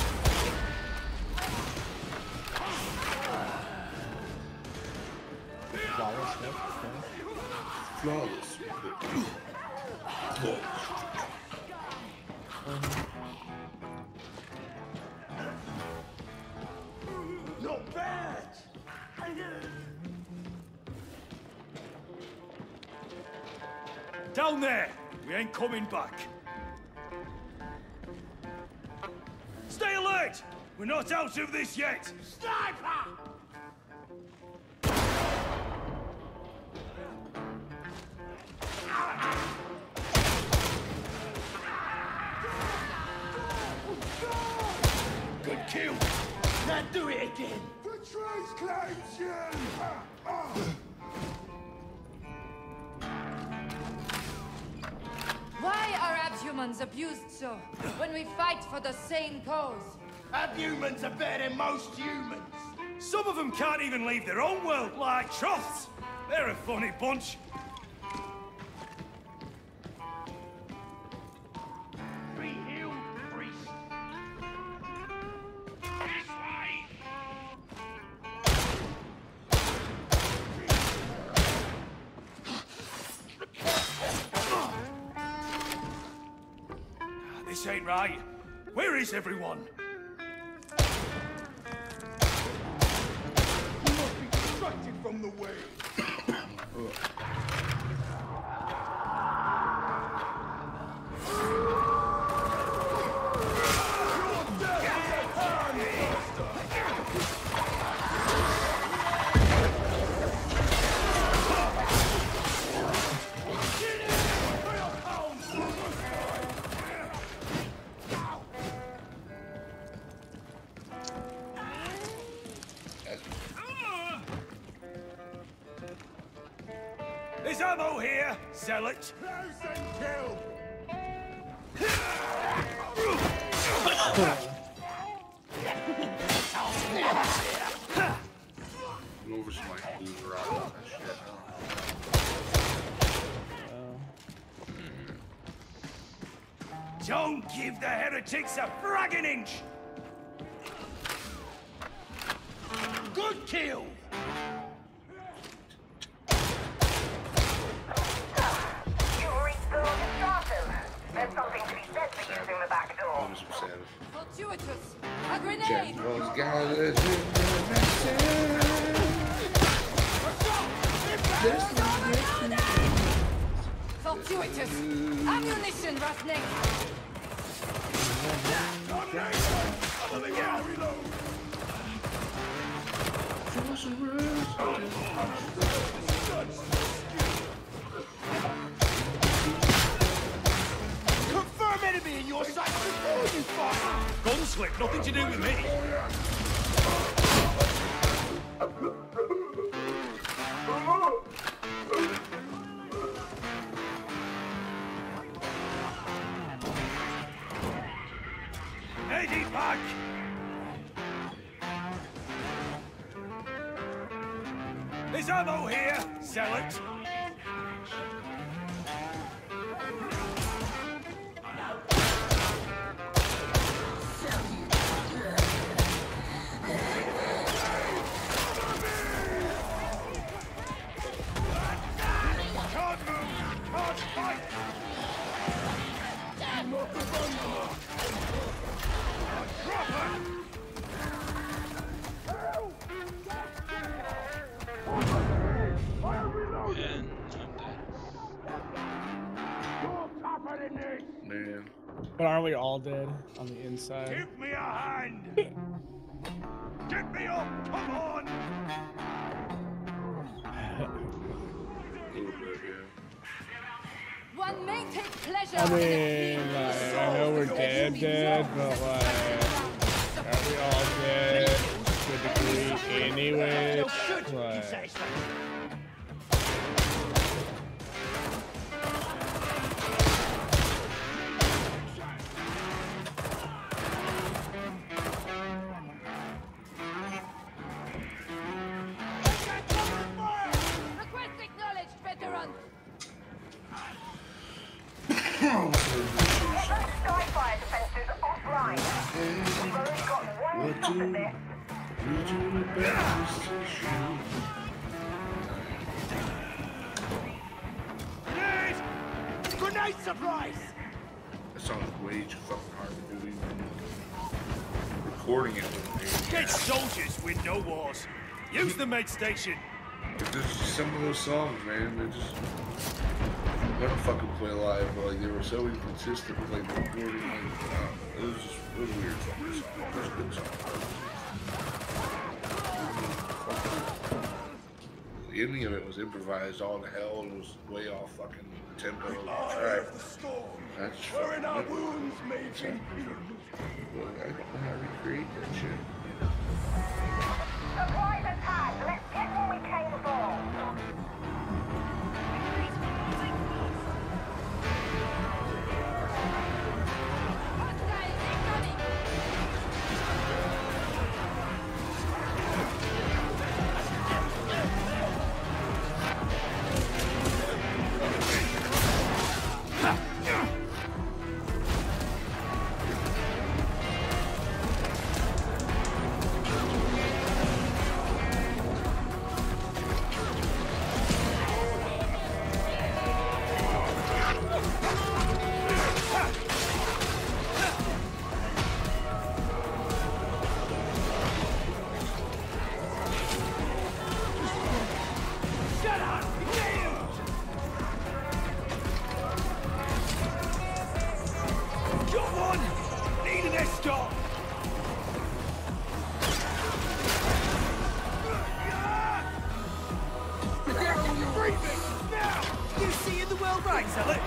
Flawless. Not bad! Down there! We ain't coming back. Stay alert! We're not out of this yet! Sniper! Good kill! Now do it again! Betrays claims you! Why are abhumans abused so when we fight for the same cause? Abhumans are better than most humans! Some of them can't even leave their own world like troughs! They're a funny bunch. Reheal, priest! This way! This ain't right. Where is everyone? You must be distracted from the way! ammo here, zealot. Close and kill. Over some like blue rock and that shit. Don't give the heretics a fragging inch. Good kill. You've reached the Logistratum. There's something to be said for using the back door. Over some savage. Fortuitous. A grenade. General's got it. Fortuitous. Ammunition, roughneck. Confirm enemy in your sight before you fire. Gunslip, nothing to do with me. Eddie back! There's ammo here, zealot! Can't move! Can't fight! Man. But aren't we all dead on the inside? Give me a hand! Get me up! Come on! One may take pleasure. I mean, like, I know we're dead, but like, are we all dead to a degree anyway? Like, Request acknowledged, veteran. Skyfire defenses offline. We've only got one shot at this. Grenade! Grenade surprise! That sounds way too fucking hard to do even. Recording it with me. Get soldiers win no wars. Use the med station. But there's just some of those songs, man, they just don't fucking play live, but like they were so inconsistent with like the recording, like it was weird fucking song. It was a good song. The ending of it was improvised all to hell and was way off fucking tempo of the track. That's We're in our fucking wounds, Major. well, I don't know how to recreate that shit. Supplies are tagged. Let's get what we came for. Hostile incoming. right, Zealot.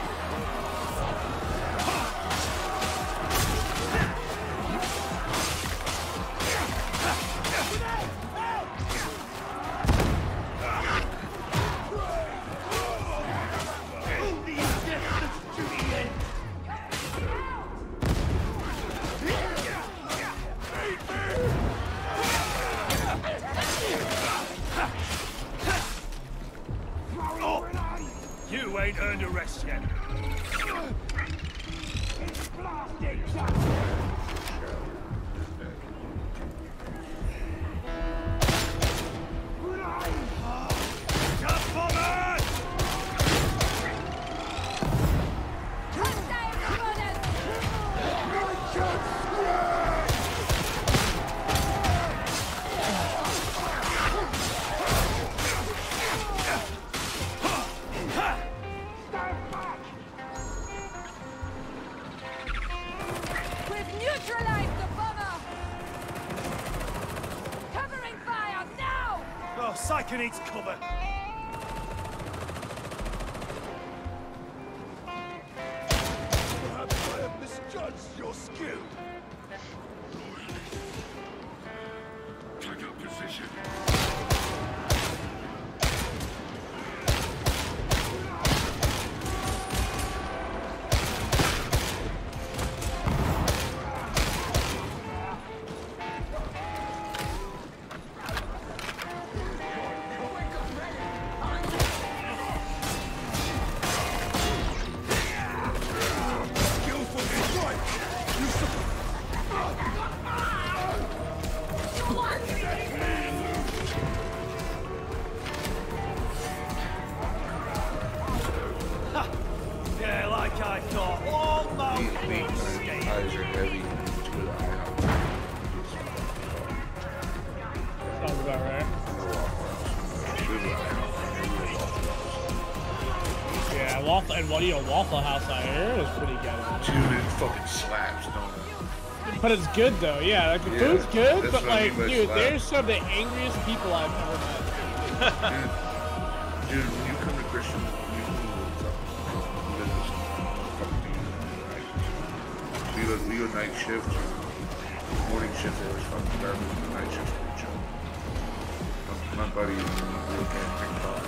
Psycho needs cover. Perhaps I have misjudged your skill. Take up position. Waffle House out here is pretty good. Dude, it fucking slaps, don't it? But it's good though, yeah. Like the food's good, but like, dude, slaps. there's some of the angriest people I've ever met. dude, when you come to Christian, we go night shift, morning shift. They always fucking better than the night shift. My buddy, we were getting picked off.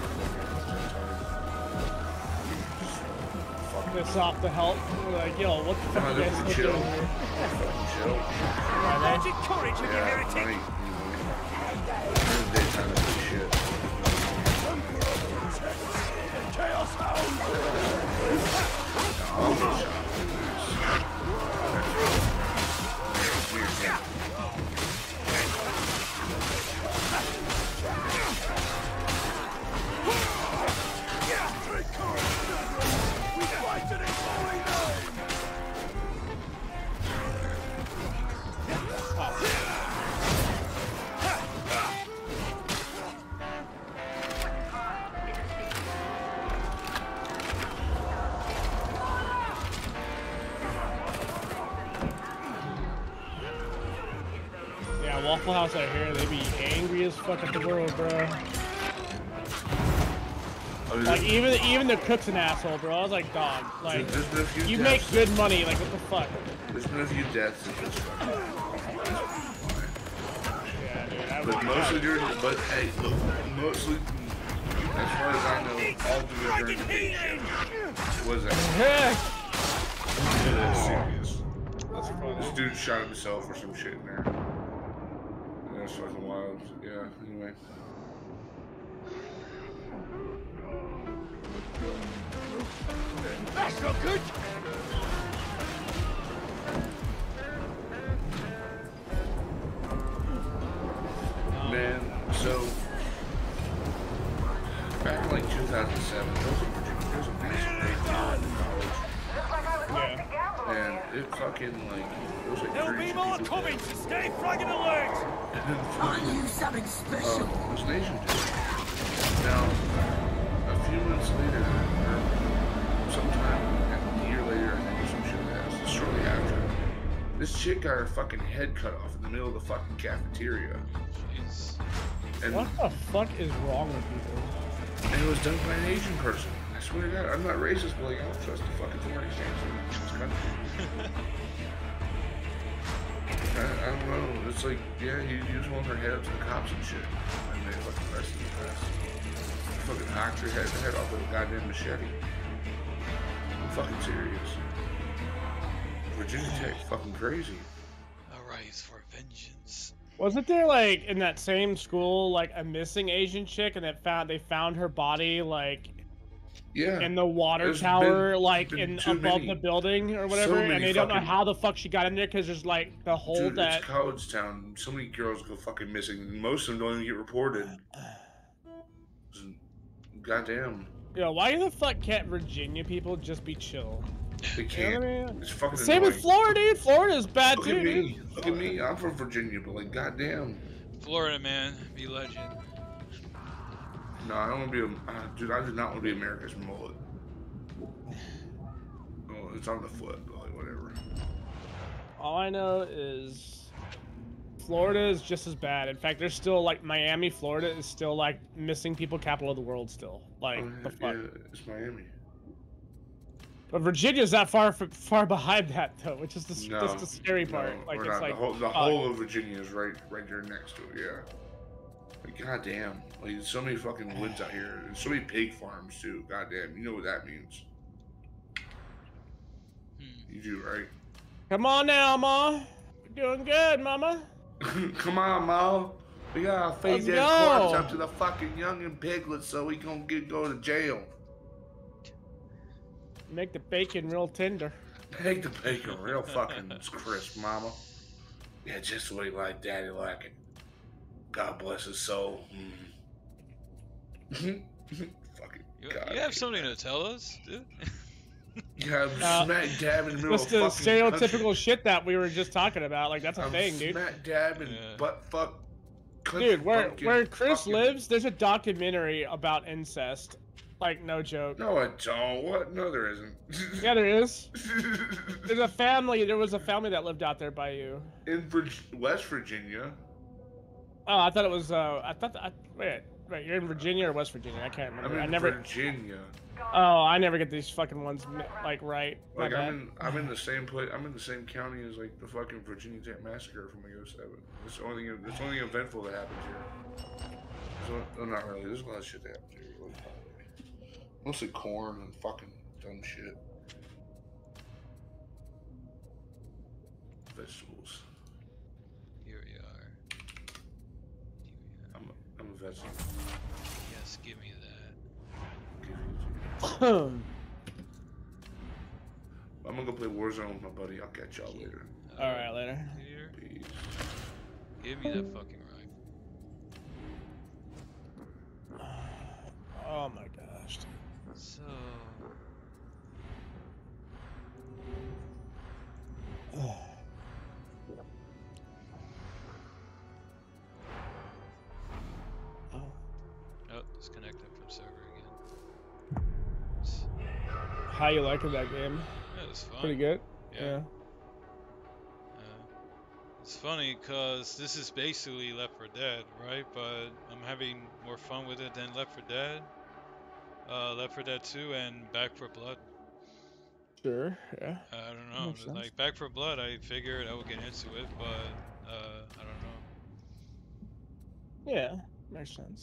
This off the help. We're like, yo, what the fuck are you guys doing here? Chill. Magic courage, you heretic. Daytime is shit. Chaos Hound. Waffle House out here, they be angry as fuck at the world, bro. Like even the cook's an asshole, bro. I was like, dog, like you make good money, like what the fuck? There's been a few deaths in this fucking. Yeah, dude. But mostly during, but hey, look, mostly as far as I know, all do it during the day shift. Was that? Yeah, that's serious. That's funny. This dude shot himself or some shit in there. That's fucking wild. Yeah, anyway. That's not good! Man, so back in like 2007, there was a massive break in college. Yeah. And it fucking like, it was like there'll be more coming, so stay fragging alert! Aren't you something special? It was an Asian dude. Now, a few months later, or sometime a year later, I think, or some shit like that, shortly after, this chick got her fucking head cut off in the middle of the fucking cafeteria. Jeez. And what the fuck is wrong with people? And it was done by an Asian person. I swear to God, I'm not racist, but like, I don't trust the fucking foreign exchange in this country. I don't know. It's like, yeah, you just want her head up to the cops and shit. And they fucking arrested his ass. Fucking knocked her head off with a goddamn machete. I'm fucking serious. Virginia Tech, fucking crazy. Arise for vengeance. Wasn't there like in that same school like a missing Asian chick, and they found her body like Yeah. in the water There's tower, been like too above many. the building or whatever, So many and they don't know fucking- how the fuck she got in there because there's like the hole Dude, that. it's college town. So many girls go fucking missing. And most of them don't even get reported. Goddamn. Yo, why the fuck can't Virginia people just be chill? They You can't. know what I mean? It's fucking Same annoying. with Florida, dude. Florida's bad Look too, at me. dude. Look at me. I'm from Virginia, but like, goddamn. Florida, man, be legend. No, I don't want to be a... dude, I do not want to be America's mullet. Oh, it's on the foot, but like, whatever. All I know is Florida is just as bad. In fact, there's still like Miami, Florida is still like missing people capital of the world still. Like the fuck. Yeah, it's Miami. But Virginia's not far behind that though, which is the No, that's the scary part. No, Like we're it's not. like The whole of Virginia is right there next to it. Yeah. Like, goddamn. Like, there's so many fucking woods out here. There's so many pig farms too. Goddamn. You know what that means? You do, right? Come on now, Ma. We're doing good, Mama. Come on, Ma. We gotta feed Let's this go. corpse up to the fucking youngin' piglets so we gonna go to jail. Make the bacon real tender. Make the bacon real fucking crisp, Mama. Yeah, just the way like Daddy like it. God bless his soul. Fucking God. You have something to tell us, dude? Yeah, I'm smack dab in the middle Just of the fucking stereotypical country. shit that we were just talking about. Like that's a I'm thing, dude. smack dab in butt fuck. country Dude, where bumpkin Chris fucking- lives, there's a documentary about incest. Like no joke. No, I don't. What? No, there isn't. Yeah, there is. There's a family. There was a family that lived out there by you. In West Virginia. Oh, I thought it was. Wait. You're in Virginia or West Virginia? I can't remember. I'm in Virginia. Oh, I never get these fucking ones like right. My Like bad. I'm in the same place. I'm in the same county as like the fucking Virginia Tech massacre from like '07. It's the only thing. It's the only thing eventful that happens here. So, not really. There's a lot of shit that happens here. Mostly corn and fucking dumb shit. Vegetables. Here we are. I'm a vegetable. Yes, give me that. I'm gonna go play Warzone with my buddy. I'll catch y'all later. Alright, later. Peace. Give me that fucking rifle. Oh my gosh. So. Oh, disconnected from server again. How you liking that game? Yeah, it's fun. Pretty good. Yeah. It's funny because this is basically Left 4 Dead, right? But I'm having more fun with it than Left 4 Dead, Left 4 Dead 2, and Back 4 Blood. Sure. Yeah. I don't know. Makes sense. Like Back 4 Blood, I figured I would get into it, but I don't know. Yeah, makes sense.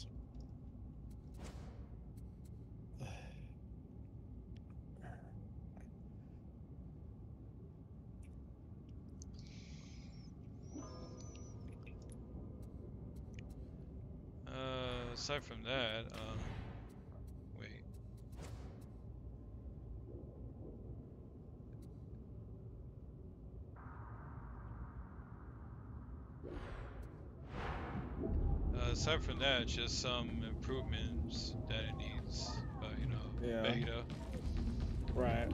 Aside from that, wait. Aside from that, just some improvements that it needs, you know, Yeah. beta. Right.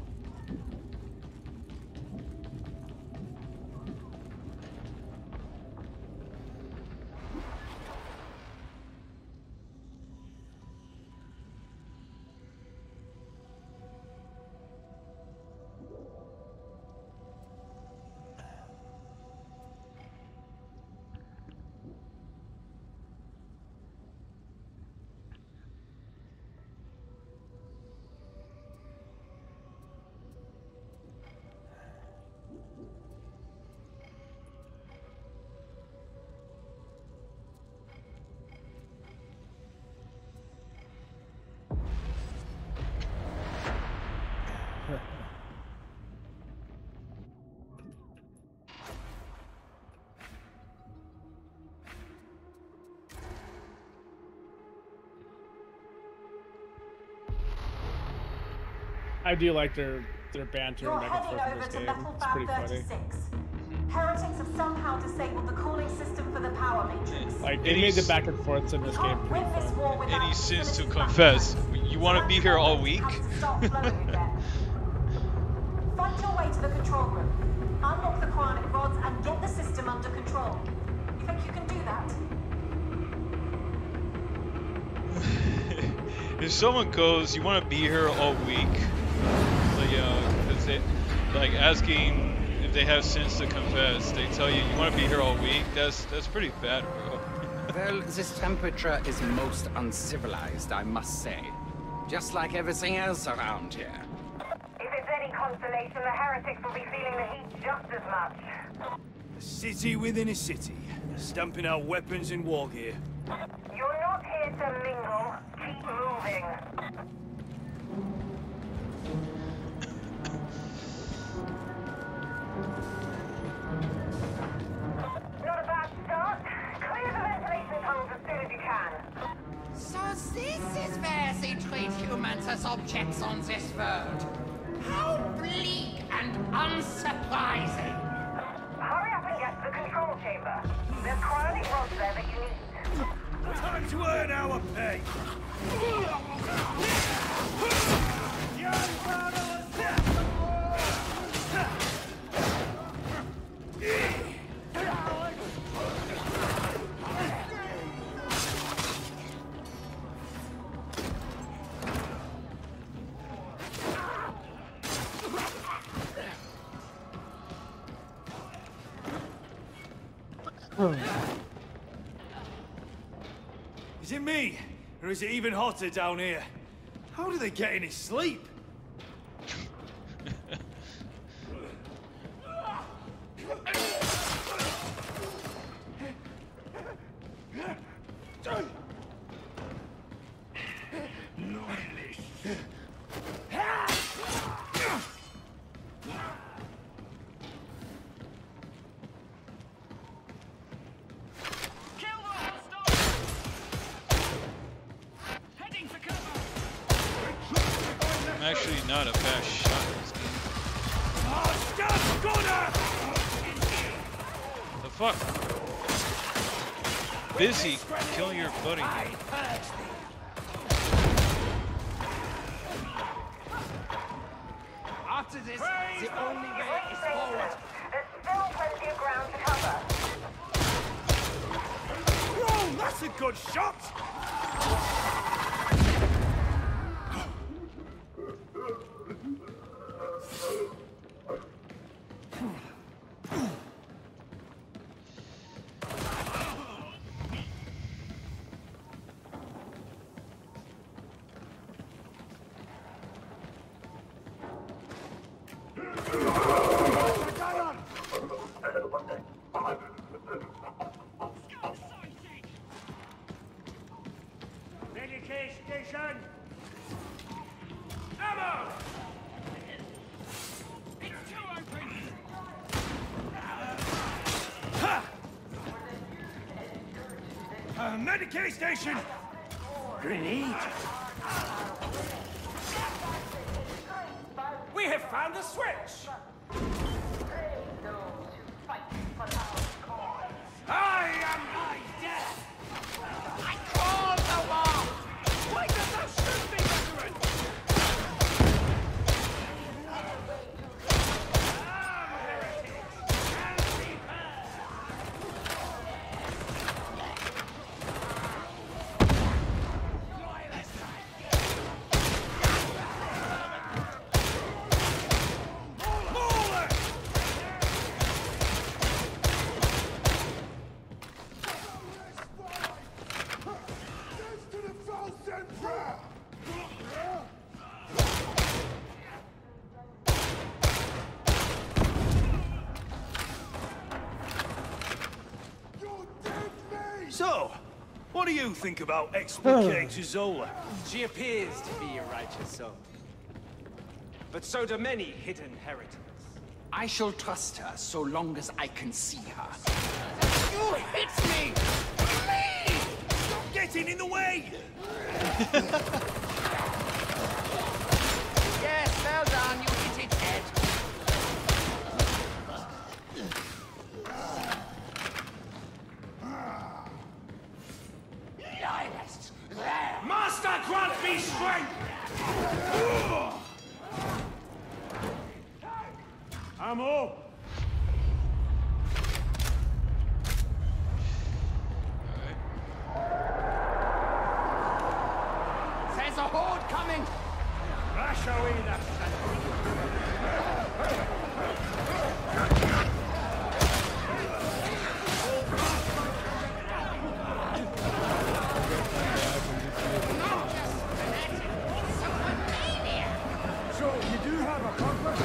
I do like their banter You're back and heading forth in over this to game. Metal It's pretty Fab funny. 36. Heretics have somehow disabled the cooling system for the power matrix. Like they made the back and forths in this game pretty fun. Any sins to confess? You want to be here all week? Fight your way to the control room. Unlock the cryonic rods and get the system under control. You think you can do that? If someone goes, you want to be here all week, like asking if they have sins to confess, they tell you you want to be here all week. That's pretty bad, bro. Well, this temperature is most uncivilized, I must say. Just like everything else around here. If it's any consolation, the heretics will be feeling the heat just as much. A city within a city, stamping out weapons and war gear. You're not here to mingle. Keep moving. Not a bad start. Clear the ventilation tunnels as soon as you can. So this is where they treat humans as objects on this world. How bleak and unsurprising. Hurry up and get to the control chamber. There's cryonic rods there that you need. Time to earn our pay. Is it me? Or is it even hotter down here? How do they get any sleep? I'm actually not a bad shot at this game. The fuck? Busy killing your buddy. After this, the only way is forward. There's still plenty of ground to cover. Whoa, that's a good shot! Station! Ammo! It's too open! Ha! Medicaid station! Grenade! We have found a switch! I am my death! I call the war! Why does that shoot me, veteran? So, what do you think about explicator Zola? She appears to be a righteous soul. But so do many hidden heretics. I shall trust her so long as I can see her. You hit me! Me! Stop getting in the way! Yes, well, Well done, you hit it, Ed. Nihilists! There! Master, grant me strength! Ammo! There's a horde coming! Rash away that. So, you do have a compass?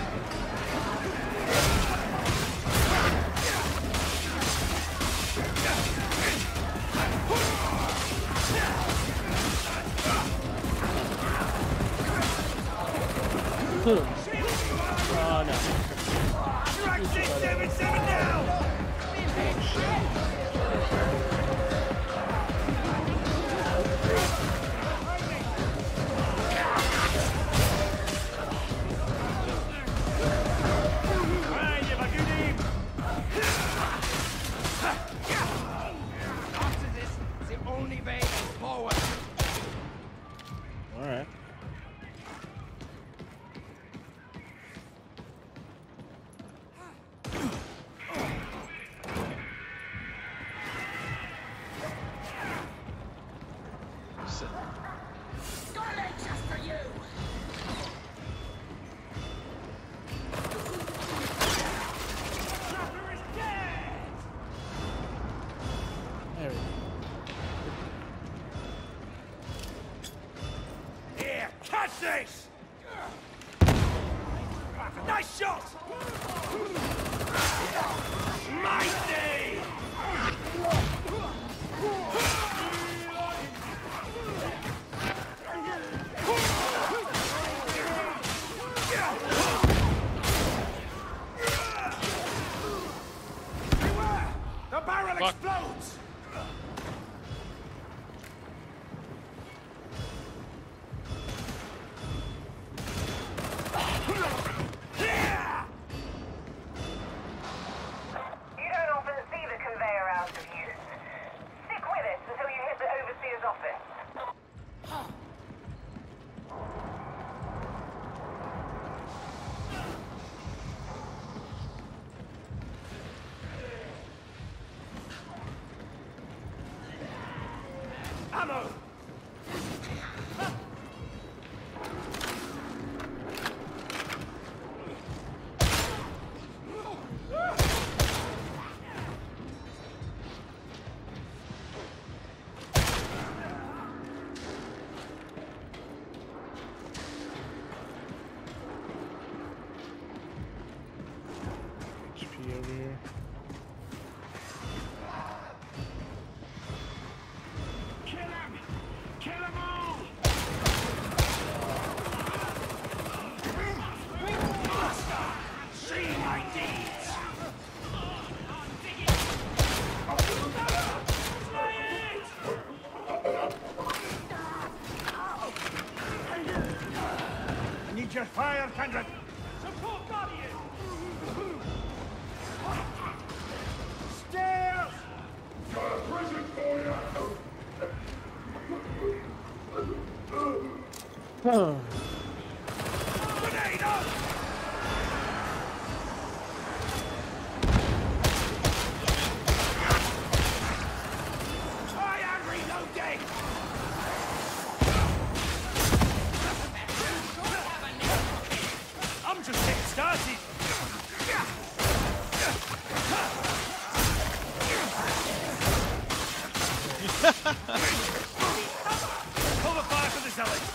Oh no. Track 677 down! After this, the only way is forward. Alright. Scarlet, just for you! There we go. Here, catch this! Nice shot! Mighty! Beware! The barrel explodes! You don't often see the conveyor out of use. Stick with it until you hit the overseer's office. Ammo! HP over here. Kill him! Kill them all! Master! See my deeds! I need your fire, Kendrick! Support Guardian! Stairs! Got a present for you! Huh. Grenade up! I am reloading! I'm just getting started! Cover fire for the zealots!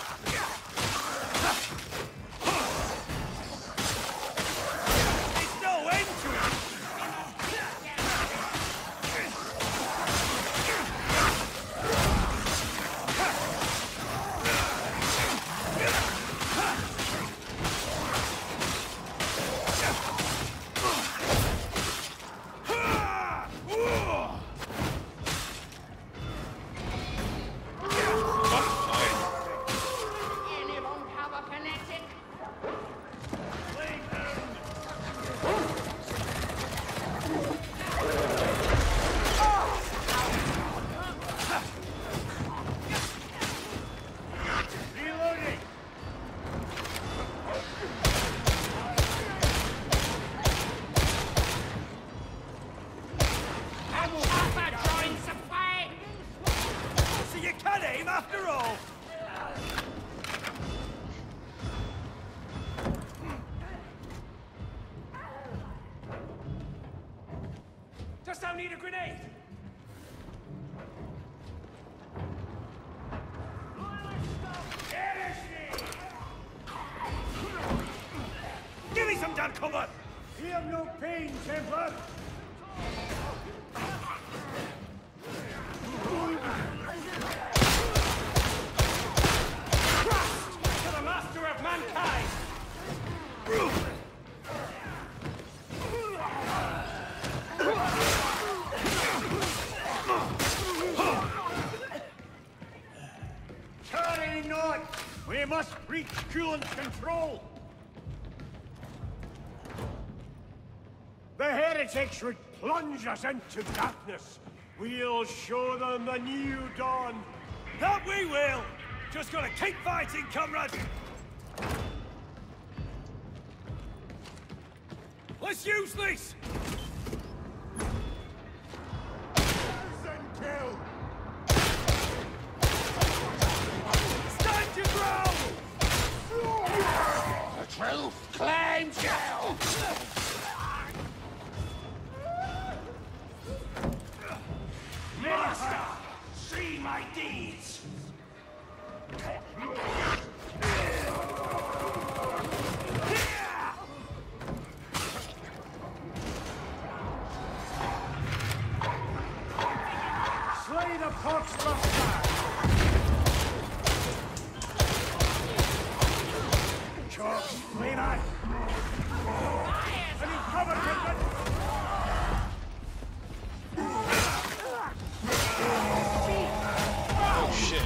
There's no end to it! Just don't need a grenade. Give me some damn cover! Feel no pain, Templar! To the master of mankind! Tarry not! We must reach coolant control! The heretics would plunge us into darkness. We'll show them the new dawn. That we will! Just gotta keep fighting, comrade! Let's use this! Kill! Stand your ground! The truth claims you! Master, see my deeds! Slay the Poxbuster! Charge, lean on! I need cover, Captain! Oh shit.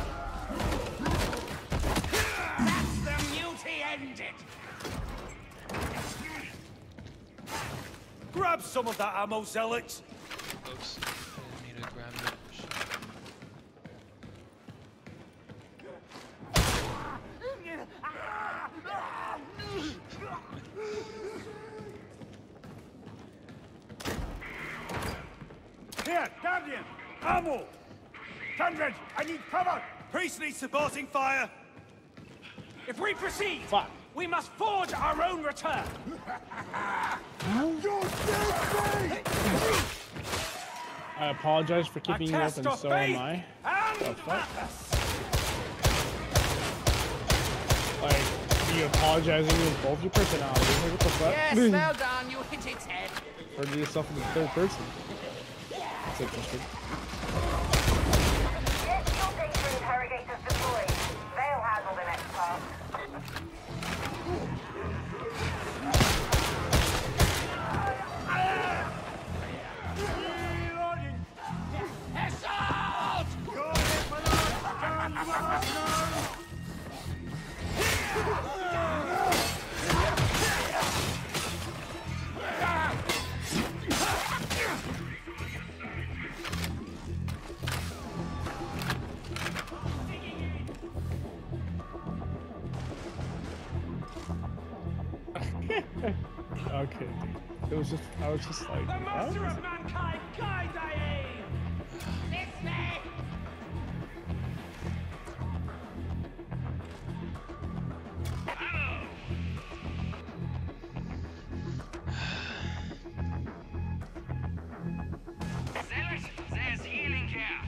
That's the mutiny ended! Grab some of that ammo, Zelix! Oops. I didn't mean to grab it. Here, Guardian! Ammo! Kindred, I need cover! Priest needs supporting fire! If we proceed, Fuck. we must forge our own return. I apologize for keeping you up, and so am I. And fuck? Like, you apologizing with both your personalities? Like, what the fuck? Yes, well done. You hit its head. Or do yourself in the third person? That's interesting. Get your data interrogators deployed. They'll handle the next part. Assault! Okay. It was just, I was just like, the master what? of mankind, guide thy aim. This way. Zealot, there's healing here.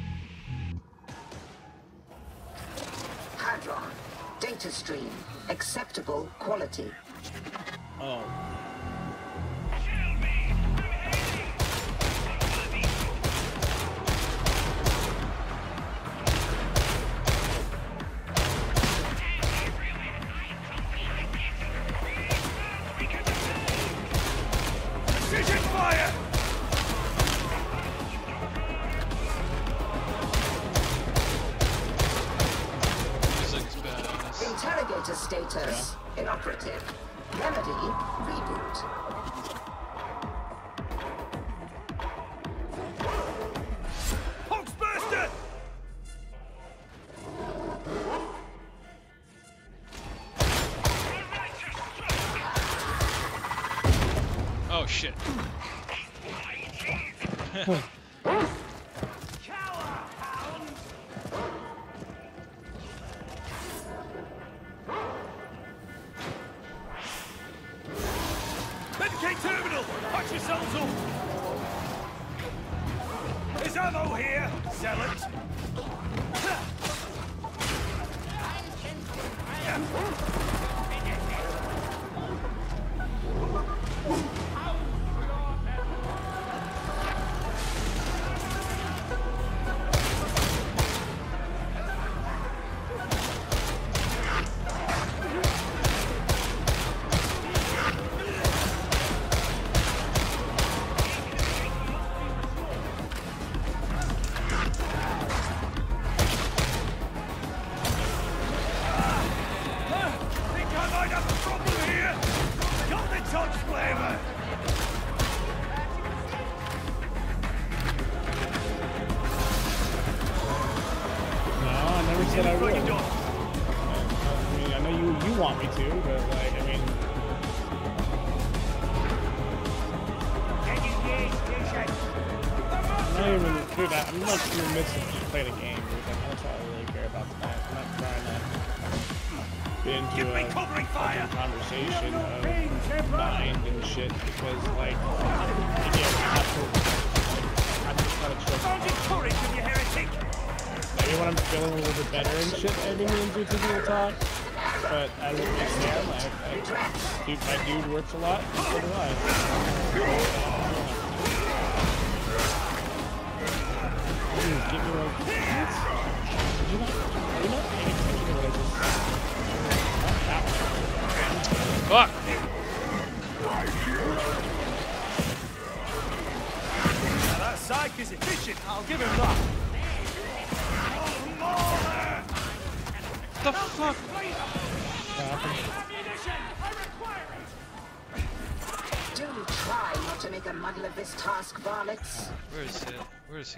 Hadron. Data stream. Acceptable quality. Oh. Precision fire! Music's badass. Interrogator status. Inoperative. Remedy. Reboot. Poxbuster! Oh shit. Medicate terminal! Watch yourselves up! There's ammo here! Sell it! Said I will. I mean, I know you want me to, but like, I mean, I'm not even, dude. I'm like in the midst of just playing a game, dude. Like, that's all I really care about tonight. I'm not trying to get into a conversation of mind and shit because, like, again, I'm just trying to chill. Courage, you heretic! Maybe when I'm feeling a little bit better and shit, maybe me and two people will talk. But as of right now, my dude works a lot, so do I. Dude, get me like, did you not paying attention to what I just said? Fuck! Now that psych is efficient, I'll give him that. The fuck? Do try not to make a muddle of this task, varlets. Where is he? Where is he?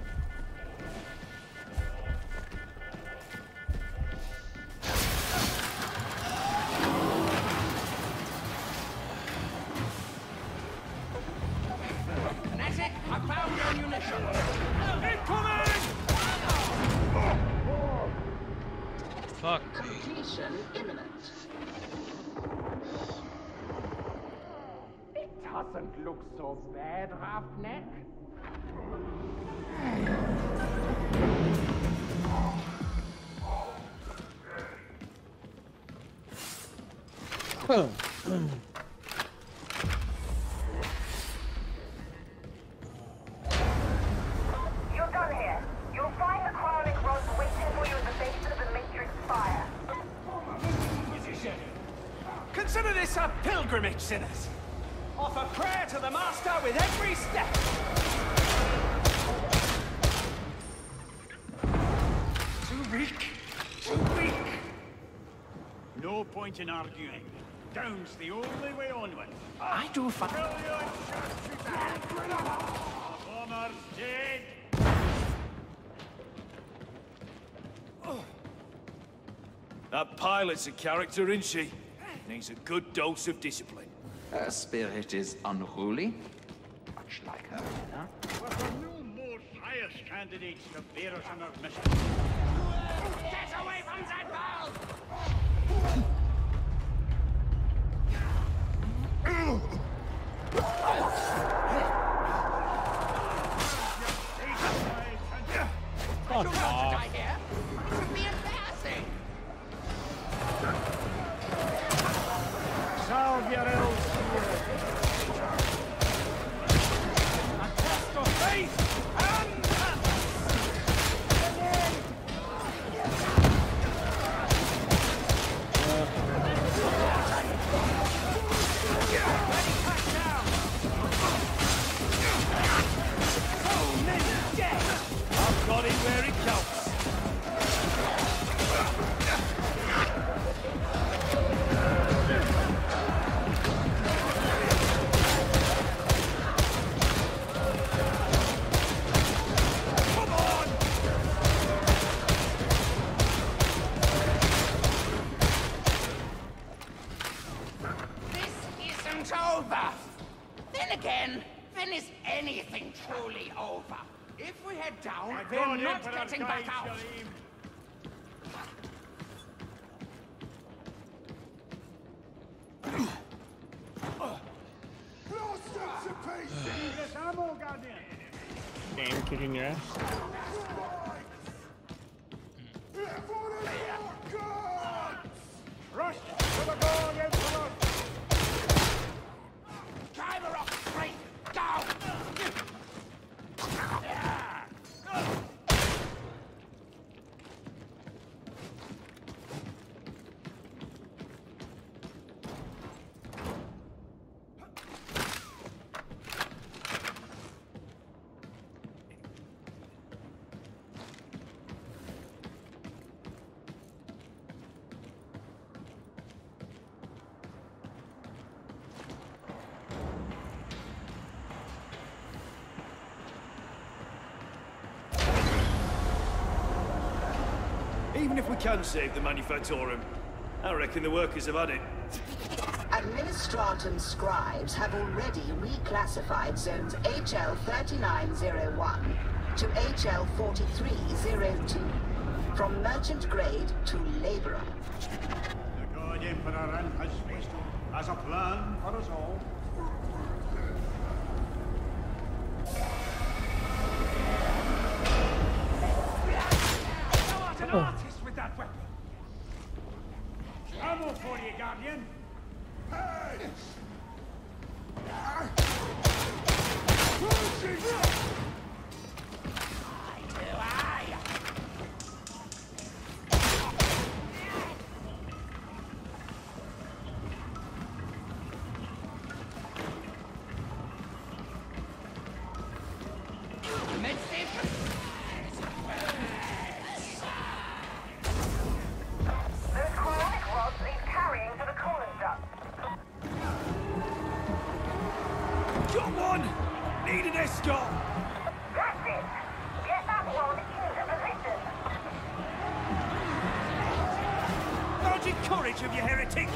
Fanatic, I found your ammunition. Incoming! Fuck me. Completion imminent. It doesn't look so bad, Roughneck. You're done here. You'll find the cryonic rods waiting for you at the base of the Matrix Spire. Consider this a pilgrimage, sinners. Offer prayer to the Master with every step. Too weak. Too weak. No point in arguing. Down's the only way onward. I do find... Homer's dead. That pilot's a character, isn't she? Needs a good dose of discipline. Her spirit is unruly, much like her inner. But there are no more pious candidates to bear us on our mission. Get away from that valve! Fuck off. Die here? It would be embarrassing. Salve your elves here. A test of faith and I've got it where it counts. Come on! This isn't over. Then again, when is anything truly over? If we head down, we're not getting back out. game kicking your ass. Rush to the goal against the run. Driver off straight. Go! Even if we can save the Manufactorum, I reckon the workers have had it. Administratum scribes have already reclassified zones HL 3901 to HL 4302 from merchant grade to laborer. The God Emperor and his wisdom has a plan for us all. An artist with that weapon. Ammo for you, Guardian. Hey! Courage of you heretic!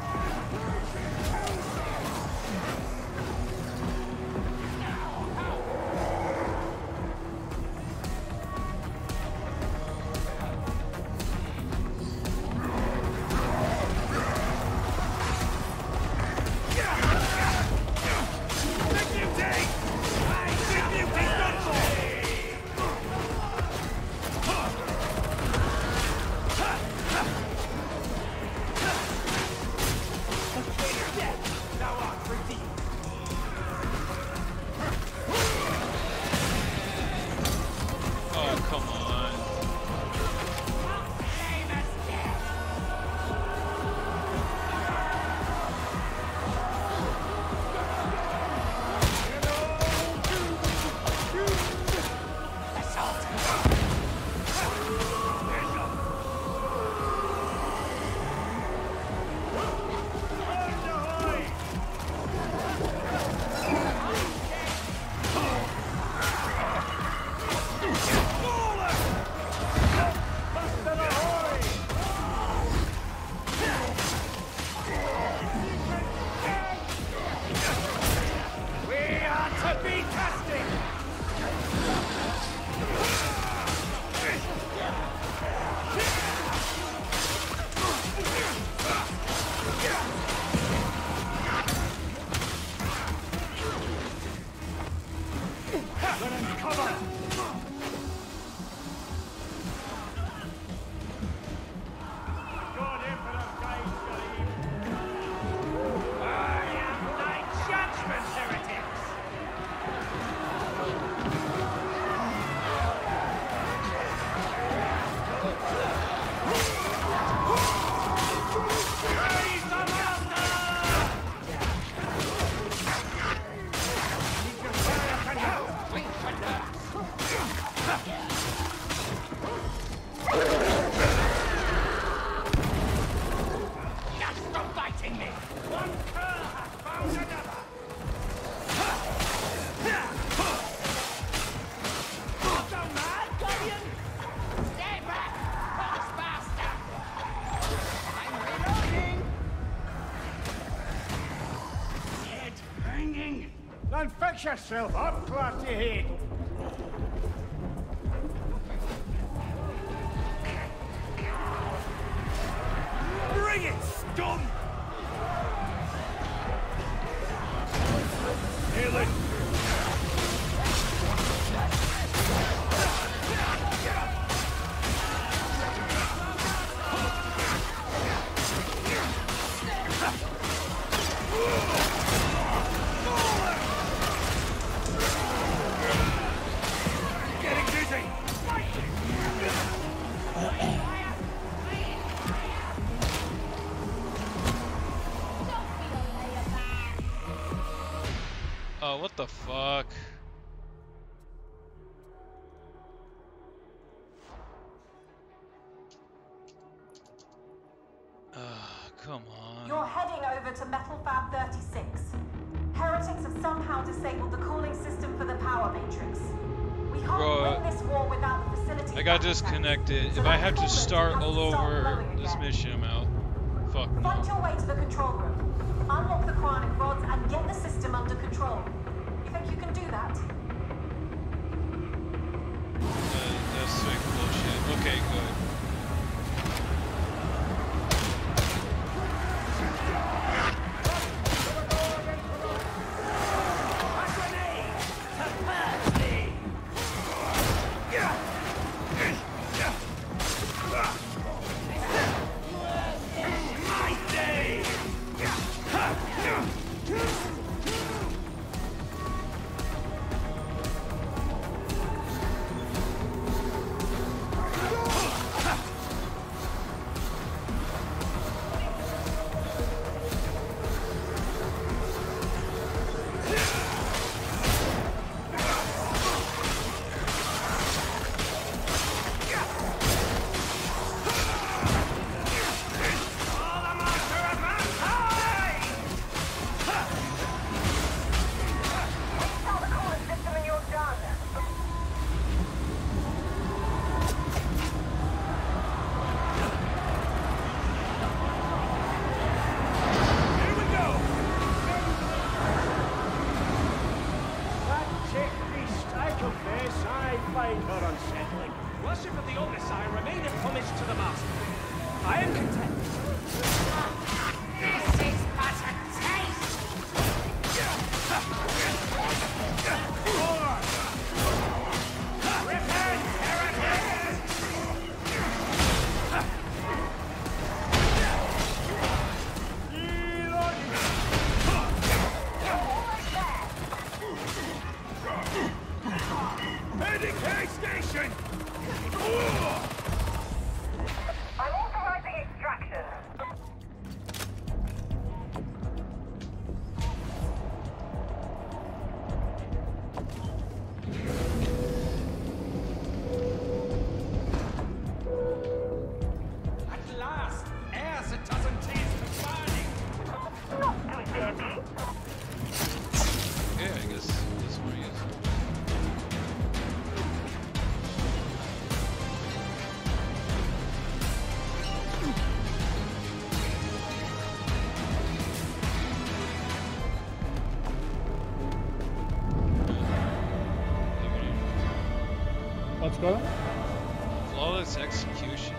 Then fix yourself up, clap your head. Bring it, scum! Heal it! Oh, what the fuck? Come on. You're heading over to Metal Fab 36. Heretics have somehow disabled the cooling system for the power matrix. We can't win this war without the facility. I got disconnected. If I have to start all over this mission, I'm out. Fuck no. Find your way to the control room. Unlock the cryonic rods and get the system under control. You think you can do that? That's fake bullshit. Okay, good. What's going on? Flawless execution.